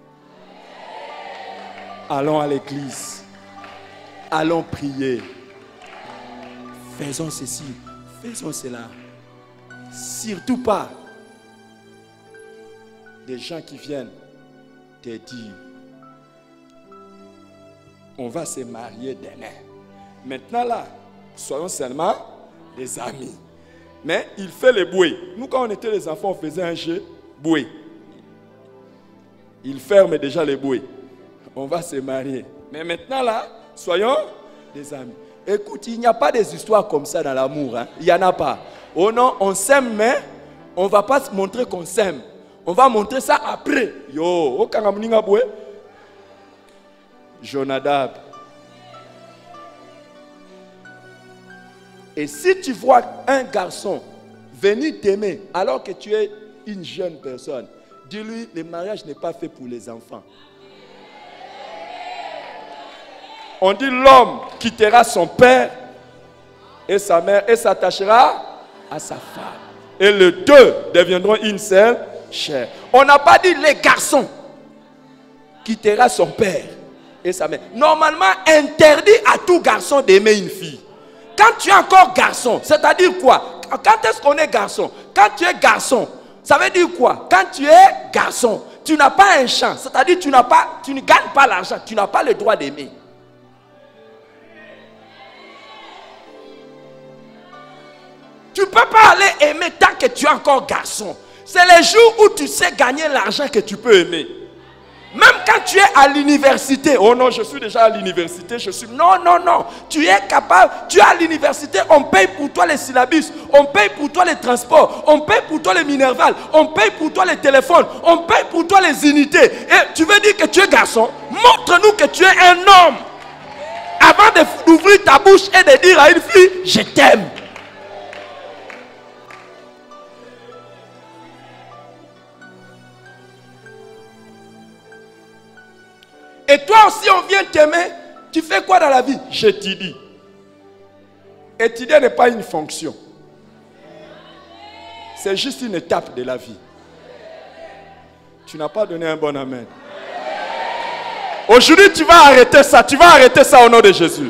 A: Allons à l'église. Allons prier. Faisons ceci, faisons cela. Surtout pas des gens qui viennent te dire, on va se marier demain. Maintenant là, soyons seulement des amis. Mais il fait le bouée. Nous quand on était les enfants, on faisait un jeu bouée. Il ferme déjà les bouées. On va se marier. Mais maintenant là, soyons des amis. Écoute, il n'y a pas des histoires comme ça dans l'amour. Hein? Il n'y en a pas. Oh non, on s'aime, mais on ne va pas se montrer qu'on s'aime. On va montrer ça après. Yo, oh, kangamuninga boué. Jonadab. Et si tu vois un garçon venir t'aimer alors que tu es une jeune personne, dis-lui, le mariage n'est pas fait pour les enfants. On dit l'homme quittera son père et sa mère et s'attachera à sa femme. Et les deux deviendront une seule chair. On n'a pas dit les garçons quittera son père et sa mère. Normalement, interdit à tout garçon d'aimer une fille. Quand tu es encore garçon, c'est-à-dire quoi? Quand est-ce qu'on est garçon? Quand tu es garçon, ça veut dire quoi? Quand tu es garçon, tu n'as pas un champ, c'est-à-dire tu n'as pas, tu ne gagnes pas l'argent, tu n'as pas le droit d'aimer. Tu ne peux pas aller aimer tant que tu es encore garçon. C'est les jours où tu sais gagner l'argent que tu peux aimer. Même quand tu es à l'université. Oh non, je suis déjà à l'université. Je suis... Non, non, non. Tu es capable. Tu es à l'université. On paye pour toi les syllabus. On paye pour toi les transports. On paye pour toi les minervales. On paye pour toi les téléphones. On paye pour toi les unités. Et tu veux dire que tu es garçon? Montre-nous que tu es un homme. Avant d'ouvrir ta bouche et de dire à une fille, je t'aime. Et toi aussi, on vient t'aimer. Tu fais quoi dans la vie? Je t'étudie. Étudier n'est pas une fonction. C'est juste une étape de la vie. Tu n'as pas donné un bon amen. Aujourd'hui, tu vas arrêter ça. Tu vas arrêter ça au nom de Jésus.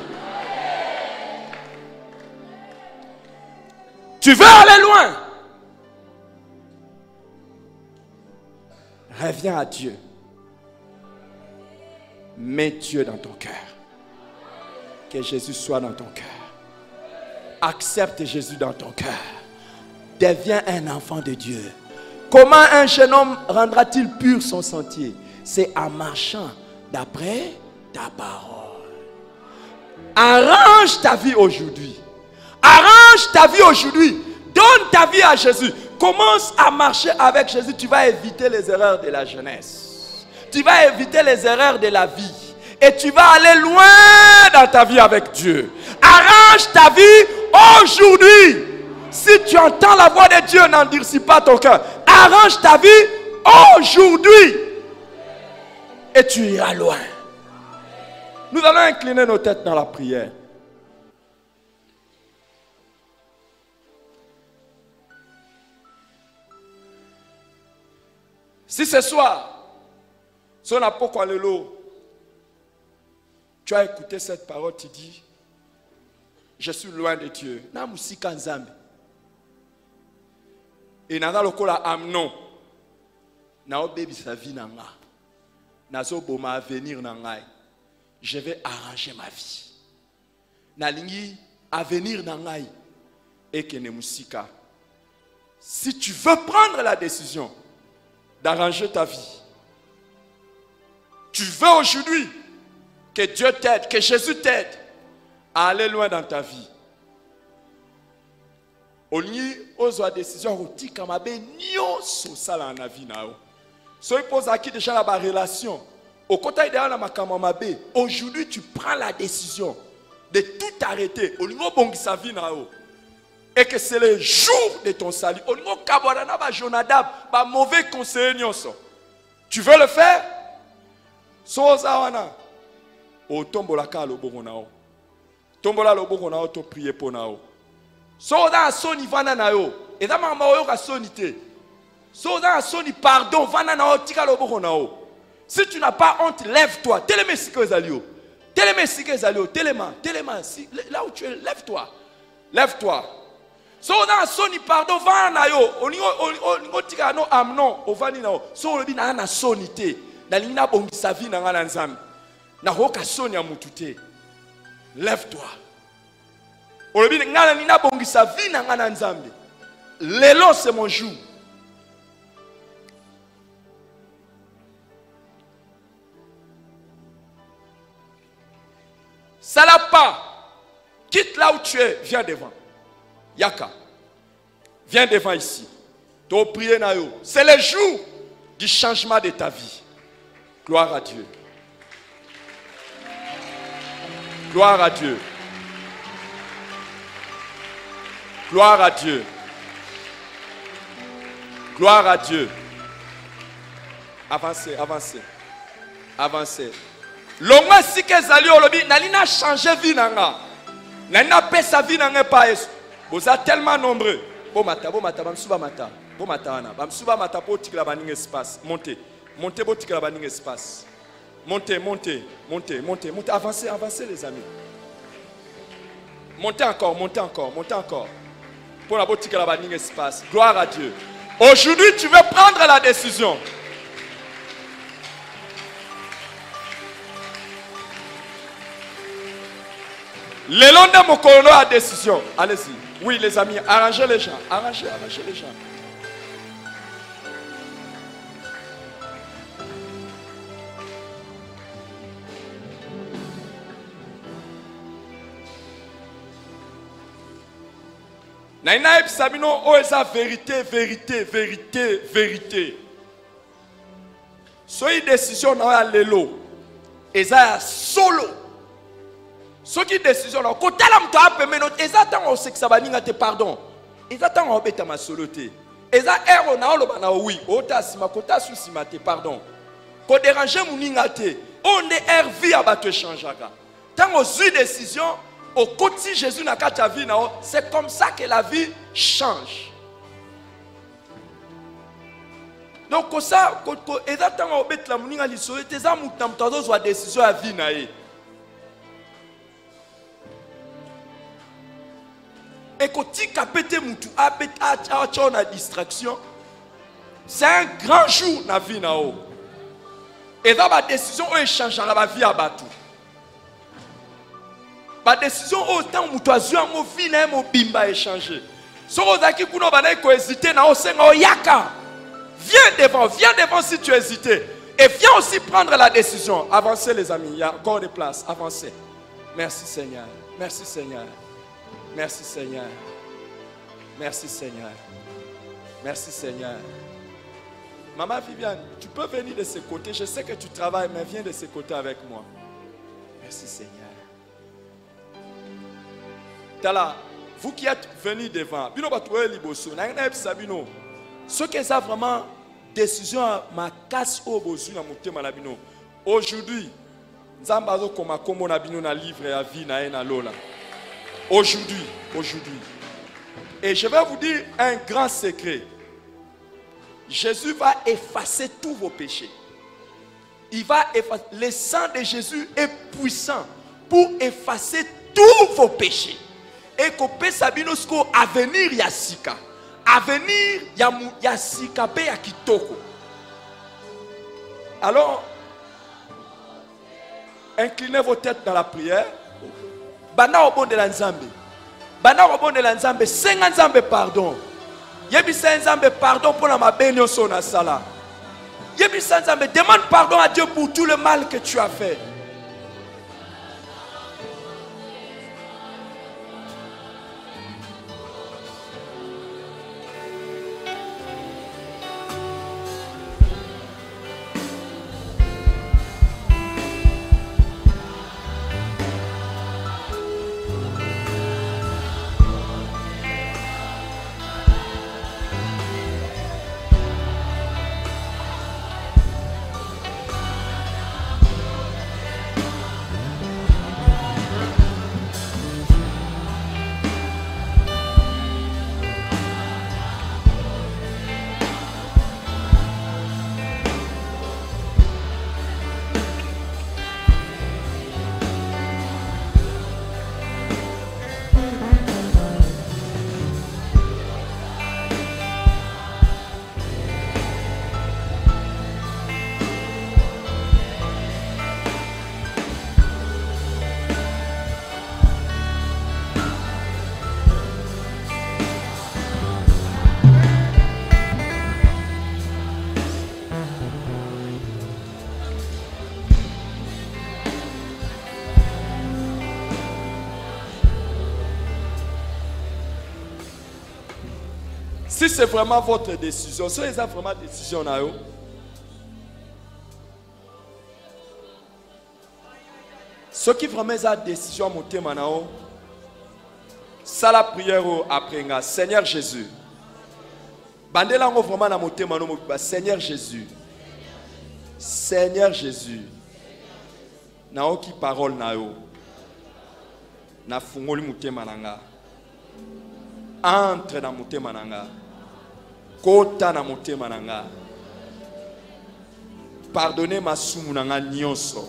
A: Tu veux aller loin? Reviens à Dieu. Mets Dieu dans ton cœur. Que Jésus soit dans ton cœur. Accepte Jésus dans ton cœur. Deviens un enfant de Dieu. Comment un jeune homme rendra-t-il pur son sentier? C'est en marchant d'après ta parole. Arrange ta vie aujourd'hui. Arrange ta vie aujourd'hui. Donne ta vie à Jésus. Commence à marcher avec Jésus. Tu vas éviter les erreurs de la jeunesse. Tu vas éviter les erreurs de la vie. Et tu vas aller loin dans ta vie avec Dieu. Arrange ta vie aujourd'hui. Si tu entends la voix de Dieu, n'endurcis pas ton cœur. Arrange ta vie aujourd'hui. Et tu iras loin. Nous allons incliner nos têtes dans la prière. Si ce soir, son apocalypse, tu as écouté cette parole, tu dis, je suis loin de Dieu. Na musika nzambe. Et nana lokola amnon. Nao baby sa vie nanga. Nazo boma avenir nangai. Je vais arranger ma vie. Nalingi avenir nangai. Et que ne musika. Si tu veux prendre la décision d'arranger ta vie, tu veux aujourd'hui que Dieu t'aide, que Jésus t'aide à aller loin dans ta vie. Oni ozo décision rotika mabe nyonso sala na vie nao. So il pose qui déjà la relation. Au côté de la makama mabe, aujourd'hui tu prends la décision de tout arrêter. Olingo bongisa vie nao. Et que c'est le jour de ton salut. Olingo kabwana ba Jonadab, ba mauvais conseiller nyonso. Tu veux le faire? Soza wana. O tombola ka loboko nao. Tombola loboko nao to prier pour nao. Soza soni vana na yo. Et da mama oyo ka sonité. Soza soni pardon vana na yo tika loboko nao. Si tu n'as pas honte, lève-toi. Télémé sike zalio. Télémé sike zalio. Téléma, téléma, là où tu es, lève-toi. Lève-toi. Soza soni pardon vana na yo. Oningo oningo tika no amnon ovani na yo. So lobi na na sonité. Na lina bongisa vie na ngana nzambe. Na hoka soni ya mutute. Lève-toi. Olobi ngana nina bongisa vie na ngana nzambe. Lelo c'est mon jour. Ça l'a pas. Quitte là où tu es, viens devant. Yaka. Viens devant ici. To prier na yo. C'est le jour du changement de ta vie. Gloire à Dieu. Gloire à Dieu. Gloire à Dieu. Gloire à Dieu. Avancez, avancez. Avancez. L'homme si que zali olobi nalina changer vie nanga. Nalina paix sa vie nanga pa yesu. Vous êtes tellement nombreux. Bon mata, bon mata, bamsuba mata. Bon mata wana. Bamsuba mata po tikla baninga espace. Montez. Montez po tikla baninga espace. Montez, montez, montez, montez, montez. Avancez, avancez les amis. Montez encore, montez encore, montez encore. Pour la boutique la baninga espace. Gloire à Dieu. Aujourd'hui, tu veux prendre la décision. Le long de mon colono a décision. Allez-y. Oui, les amis, arrangez les gens. Arrangez, arrangez les gens. Naina Sabino, oh, esa vérité, vérité, vérité, vérité. Soyez décision na lelo. Esa solo. Soki décision na kota la mto ape meno. Esa tan o seksa baninga te pardon. Esa tan o beta ma solote. Esa ero na olo bana oui. Ota sima kota su sima te pardon. Ko déranger muninga te. On est er vie abato changeaka. Tan o zui décision. Au côté Jésus n'a qu'à vie, c'est comme ça que la vie change. Donc, comme ça, quand exactement au bête la mouninga l'histoire, tes amis t'ont t'ont soit décision à vie naïe. Et quand tu captes moutou, à bête à à distraction, c'est un grand jour na vie naïe. Et dans ma décision, on change la vie à batou. Ma décision autant où toi tu as mon vie na mon bimba échanger. So ozaki kuno bana ko hésiter na osenga oyaka. Viens devant, viens devant si tu hésites et viens aussi prendre la décision. Avancez les amis, il y a encore des places, avancez. Merci Seigneur. Merci Seigneur. Merci Seigneur. Merci Seigneur. Merci Seigneur. Maman Viviane, tu peux venir de ce côté. Je sais que tu travailles, mais viens de ce côté avec moi. Merci Seigneur. Tala, vous qui êtes venus devant, bino batoué liboso, na ngena sabino. Ce que ça vraiment décision ma casse au bosu na motema na bino. Aujourd'hui, nzamba zo koma kombo na bino na livre ya vie na ena lola. Aujourd'hui, aujourd'hui. Et je vais vous dire un grand secret. Jésus va effacer tous vos péchés. Il va effacer. Le sang de Jésus est puissant pour effacer tous vos péchés. Et qu'on peut sabino sko avenir ya sika. Avenir ya ya sika pe ya kitoko. Alors, inclinez vos têtes dans la prière. Bana obon de la nzambe. Bana obon de la nzambe. Senga nzambe pardon. Yebisa nzambe pardon pour la mabénio sona sala. Yebisa nzambe demande pardon à Dieu pour tout le mal que tu as fait. Si c'est vraiment votre décision, si c'est vraiment décision, ce qui vraiment est la décision, c'est la prière après. Seigneur Jésus, bandela vraiment na motema no Seigneur Jésus, Seigneur Jésus, naoki parole na yo, na fungoli motema nanga, entre na motema nanga. Kota na motema nanga. Pardonnez ma sumu nanga nyonso.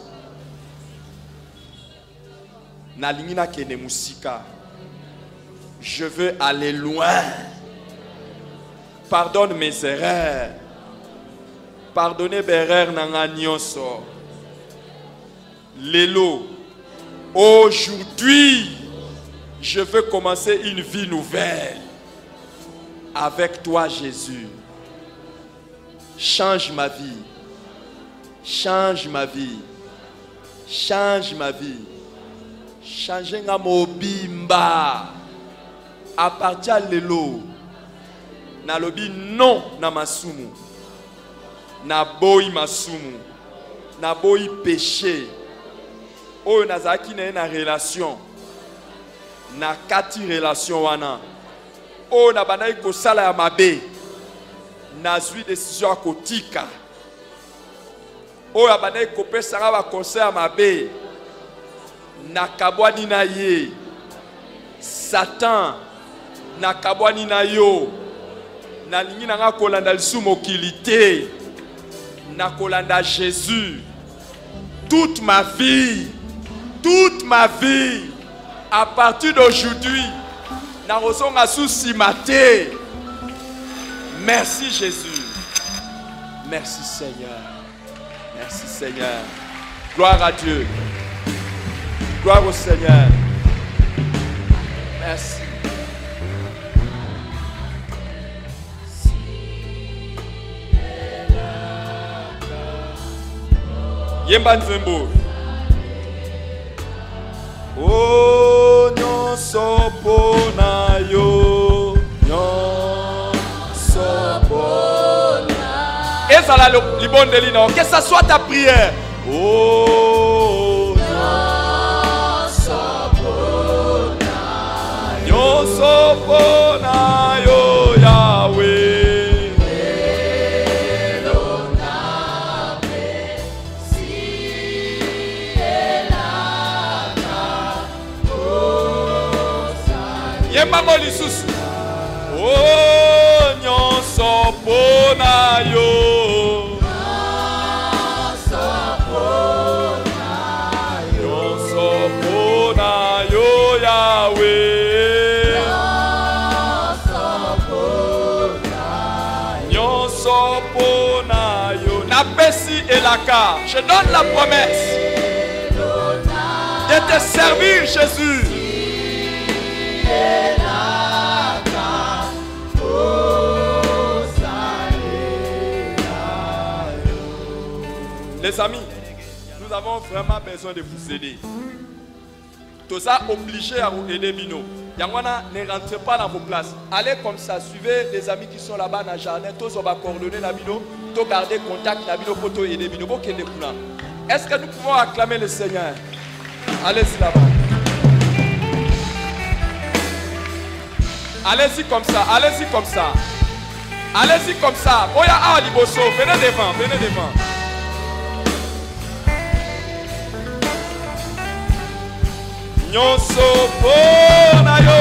A: Na lingina kene musika. Je veux aller loin. Pardonne mes erreurs. Pardonnez mes erreurs nanga nyonso. Lelo. Aujourd'hui, je veux commencer une vie nouvelle. Avec toi, Jésus, change ma vie, change ma vie, change ma vie, change nga mobimba. À partir de l'élo, na lobi non na masumu, na boy masumu, na boy péché. Oh nazaki na na relation, na kati relation wana. Oh na banayi ko sala ya mabe na zui décision à kotika. Oh na banayi ko pesa ba conseil ya mabe na kabwani na ye. Satan na kabwani na yo na lingi na nga kolanda lisumo kilité na kolanda Jésus toute ma vie, toute ma vie à partir d'aujourd'hui. Merci Jésus. Merci Seigneur. Merci Seigneur. Gloire à Dieu. Gloire au Seigneur. Merci. Yemba Nzembo. Oh, nyonso pona yo, nyonso pona. Et ça là le bon de l'ino. Que ça soit ta prière. Oh, nyonso pona, nyonso pona yo Yahweh. Yemba lisusu. Oh, nyonso pona yo. Nyonso pona yo. Nyonso pona yo Yahweh. Nyonso pona. Nyonso pona yo. Na pesi Elaka. Je donne la promesse de te servir, Jésus. Les amis, nous avons vraiment besoin de vous aider. Tout ça obligé à vous aider, Bino. Yangwana, ne rentrez pas dans vos places. Allez comme ça, suivez les amis qui sont là-bas dans le jardin. Tous on va coordonner la Bino, tous garder contact la Bino pour tout aider Bino. Est-ce que nous pouvons acclamer le Seigneur? Allez-y là-bas. Allez-y comme ça, allez-y comme ça. Allez-y comme ça. Oya Aliboso, venez devant, venez devant. Nyonso pona yo.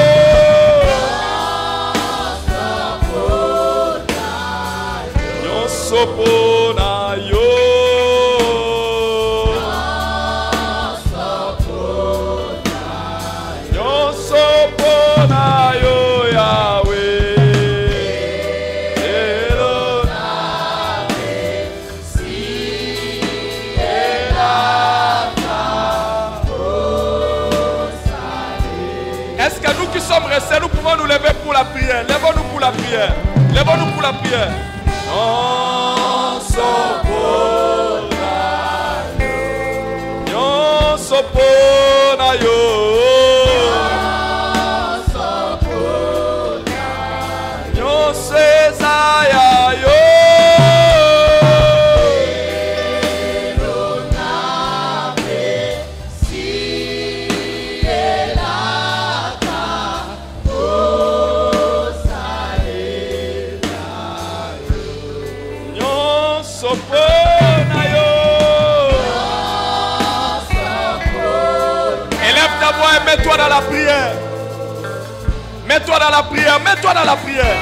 A: Nyonso pona yo. Nyonso pona yo Yahweh. Elona si elaka. Est-ce que nous qui sommes restés, nous pouvons nous lever pour la prière? Lèvons-nous pour la prière. Lèvons-nous pour la prière. Nyonso pona yo. Nyonso pona yo. Mets-toi dans la prière. Mets-toi dans la prière. Mets-toi dans la prière.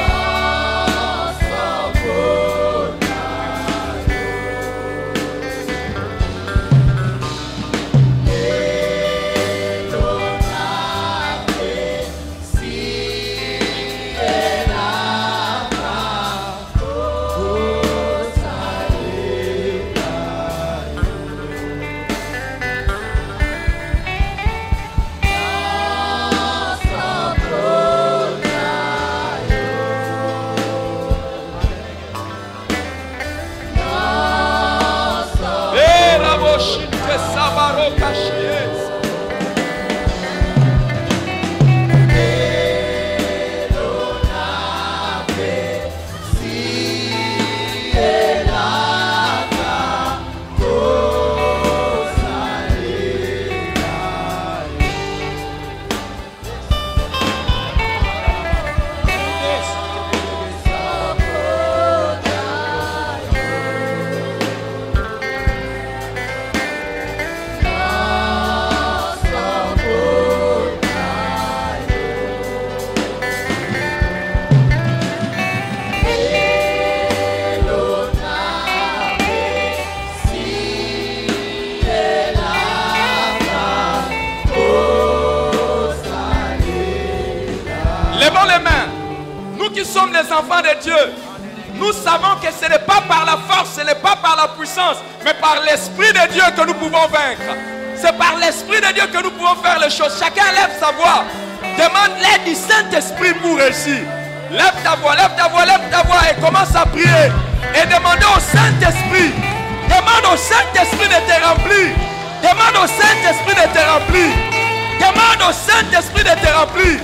A: Sommes les enfants de Dieu. Nous savons que ce n'est pas par la force, ce n'est pas par la puissance, mais par l'Esprit de Dieu que nous pouvons vaincre. C'est par l'Esprit de Dieu que nous pouvons faire les choses. Chacun lève sa voix. Demande l'aide du Saint-Esprit pour réussir. Lève ta voix, lève ta voix, lève ta voix et commence à prier. Et demande au Saint-Esprit. Demande au Saint-Esprit de te remplir. Demande au Saint-Esprit de te remplir. Demande au Saint-Esprit de te remplir.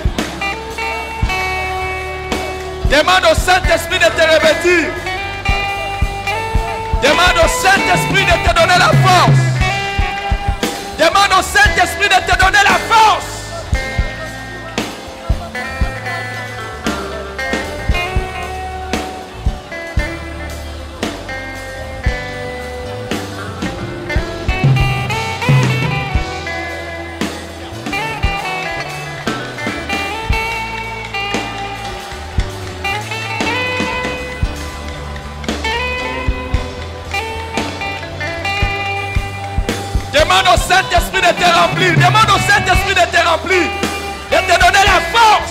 A: Demande au Saint-Esprit de te revêtir. Demande au Saint-Esprit de te donner la force. Demande au Saint-Esprit de te donner la force. Demande au Saint-Esprit de te remplir. Demande au Saint-Esprit de te remplir. De te donner la force.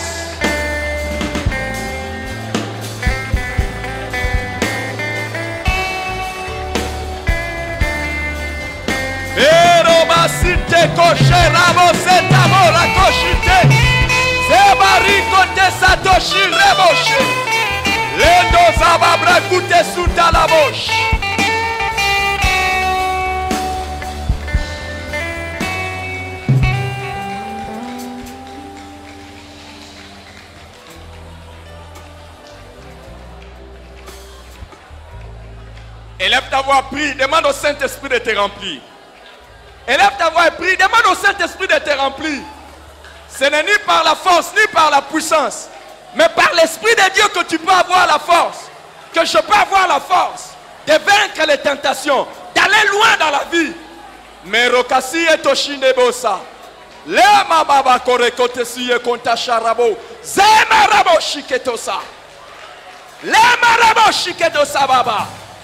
A: Élève ta voix, prie, demande au Saint-Esprit de te remplir. Élève ta voix et prie, demande au Saint-Esprit de te remplir. Ce n'est ni par la force, ni par la puissance, mais par l'Esprit de Dieu que tu peux avoir la force, que je peux avoir la force de vaincre les tentations, d'aller loin dans la vie. Mais Rokasi et Toshindebosa. Lema baba korekote siye konta sharabo. Zema rabo shiketosa. Lema rabo shiketosa baba.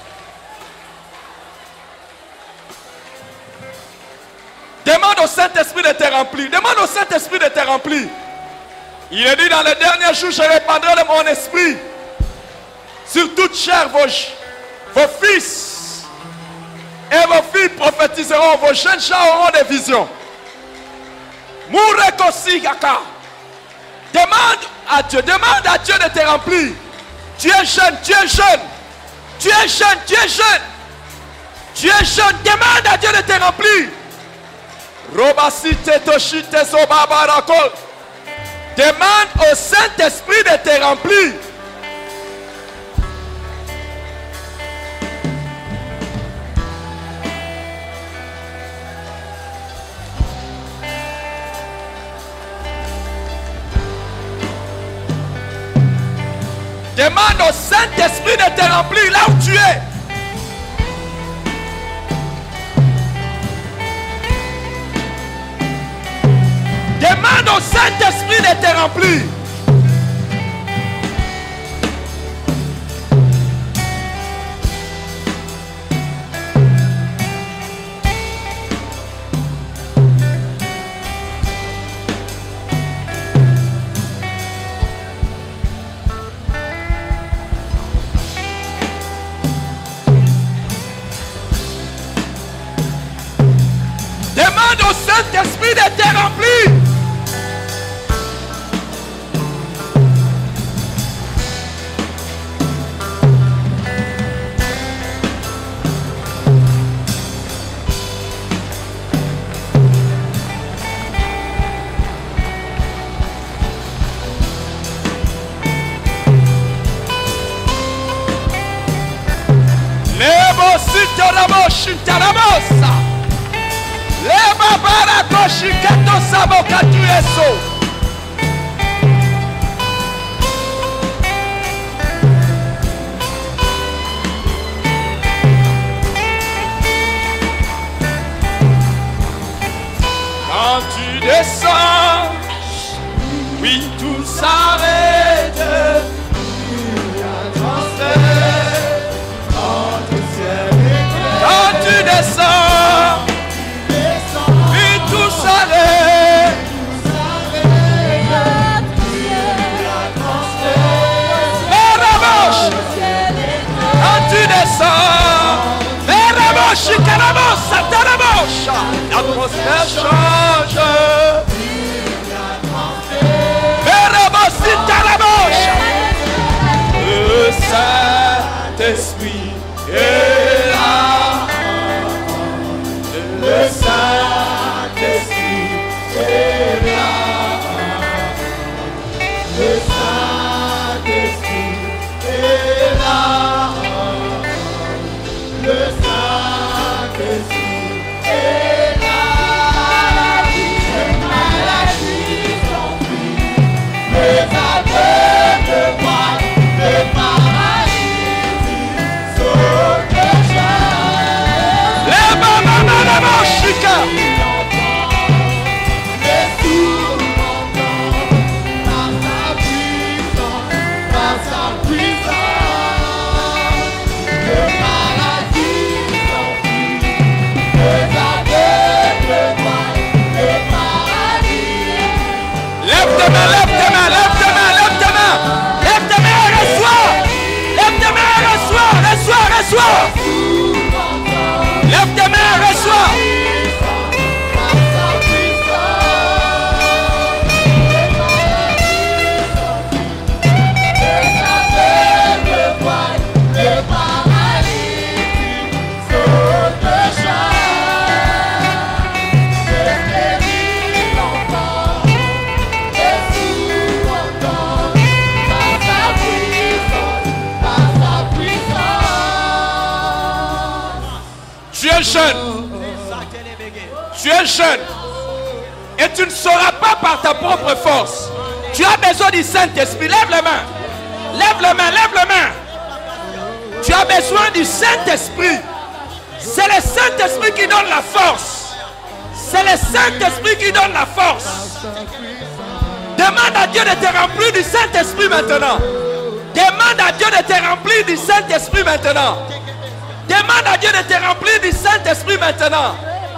A: Demande au Saint-Esprit de te remplir. Demande au Saint-Esprit de te remplir. Il est dit dans les derniers jours, je répandrai de mon esprit sur toute chair, vos, vos fils et vos filles prophétiseront, vos jeunes gens auront des visions. Mourekosigaka. Demande à Dieu, demande à Dieu de te remplir. Tu es jeune, tu es jeune. Tu es jeune, tu es jeune. Tu es jeune, demande à Dieu de te remplir. Robasite toshite sobabarakol. Demande au Saint-Esprit de te remplir. Demande au Saint-Esprit de te remplir là où tu es. Demande au Saint-Esprit de te remplir. Demande au Saint-Esprit de te remplir. Shintaramosa. Lema barako shikato sabokatu yeso. Quand tu descends, oui tout s'arrête. Quand tu descends, puis tout s'arrête. Vers la bouche. Quand tu descends, vers la bouche, carabosse, dans la bouche. L'atmosphère change. Vers la bouche, dans la bouche. Le Saint-Esprit est là. Le Saint-Esprit est là. Le Saint-Esprit est là. Le Saint-Esprit est là. jeune. Tu es jeune. Et tu ne sauras pas par ta propre force. Tu as besoin du Saint-Esprit. Lève les mains. Lève les mains, lève les mains. Tu as besoin du Saint-Esprit. C'est le Saint-Esprit qui donne la force. C'est le Saint-Esprit qui donne la force. Demande à Dieu de te remplir du Saint-Esprit maintenant. Demande à Dieu de te remplir du Saint-Esprit maintenant. Demande à Dieu de te remplir du Saint-Esprit maintenant.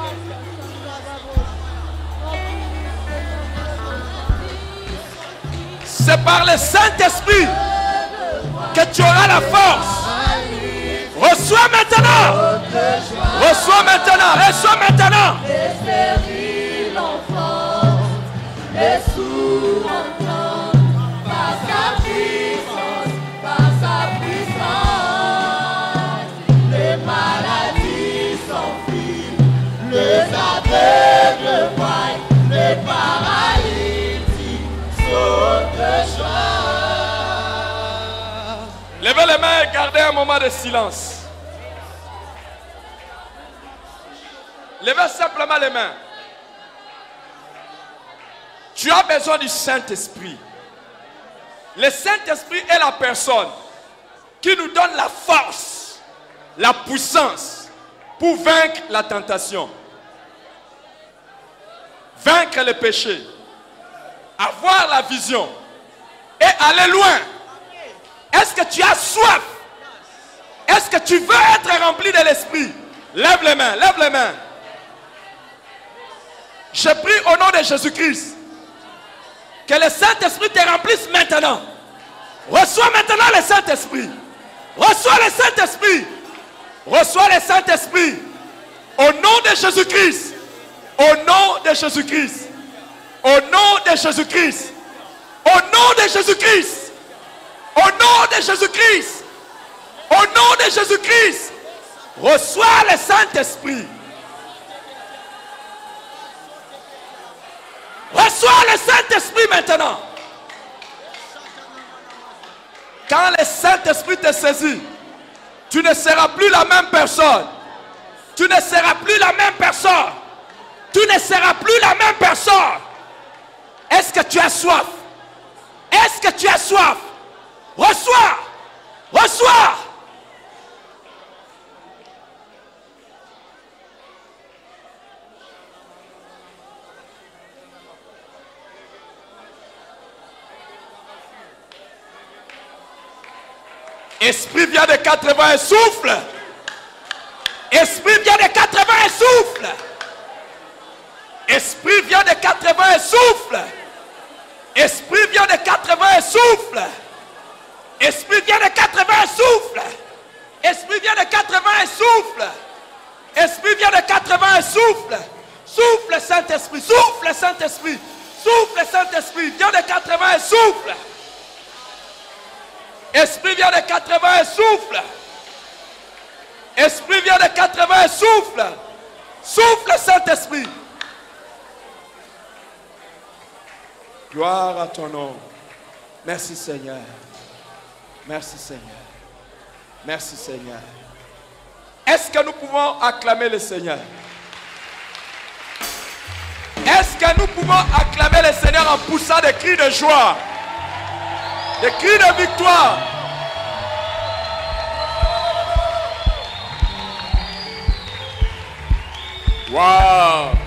A: C'est par le Saint-Esprit que tu auras la force. Reçois maintenant. Reçois maintenant. Reçois maintenant.
B: Les l'enfant, les sourds entendent par sa puissance, par sa puissance. Les maladies s'enfuient, les aveugles voient, les paralytiques sautent de joie.
A: Levez les mains et gardez un moment de silence. Levez simplement les mains. Tu as besoin du Saint-Esprit. Le Saint-Esprit est la personne qui nous donne la force, la puissance pour vaincre la tentation, vaincre le péché, avoir la vision et aller loin. Est-ce que tu as soif? Est-ce que tu veux être rempli de l'Esprit? Lève les mains, lève les mains. Je prie au nom de Jésus-Christ que le Saint-Esprit te remplisse maintenant. Reçois maintenant le Saint-Esprit. Reçois le Saint-Esprit. Reçois le Saint-Esprit. Au nom de Jésus-Christ. Au nom de Jésus-Christ. Au nom de Jésus-Christ. Au nom de Jésus-Christ. Au nom de Jésus-Christ. Au nom de Jésus-Christ. Reçois le Saint-Esprit. Reçois le Saint-Esprit maintenant. Quand le Saint-Esprit te saisit, tu ne seras plus la même personne. Tu ne seras plus la même personne. Tu ne seras plus la même personne. Est-ce que tu as soif? Est-ce que tu as soif? Reçois. Reçois. Esprit vient de quatre-vingts et souffle. Esprit vient de quatre-vingts et souffle. Esprit vient de quatre-vingts et souffle. Esprit vient de quatre-vingts et souffle. Esprit vient de quatre-vingts et souffle. Esprit vient de quatre-vingts et souffle. Esprit vient de quatre-vingts et souffle. Souffle Saint-Esprit. Souffle Saint-Esprit. Souffle Saint-Esprit. Vient de quatre-vingts et souffle. Esprit vient de quatre-vingts et souffle. Esprit vient de quatre-vingts et souffle. Souffle Saint-Esprit. Gloire à ton nom. Merci Seigneur. Merci Seigneur. Merci Seigneur. Est-ce que nous pouvons acclamer le Seigneur? Est-ce que nous pouvons acclamer le Seigneur en poussant des cris de joie? Des cris de victoire. Wow.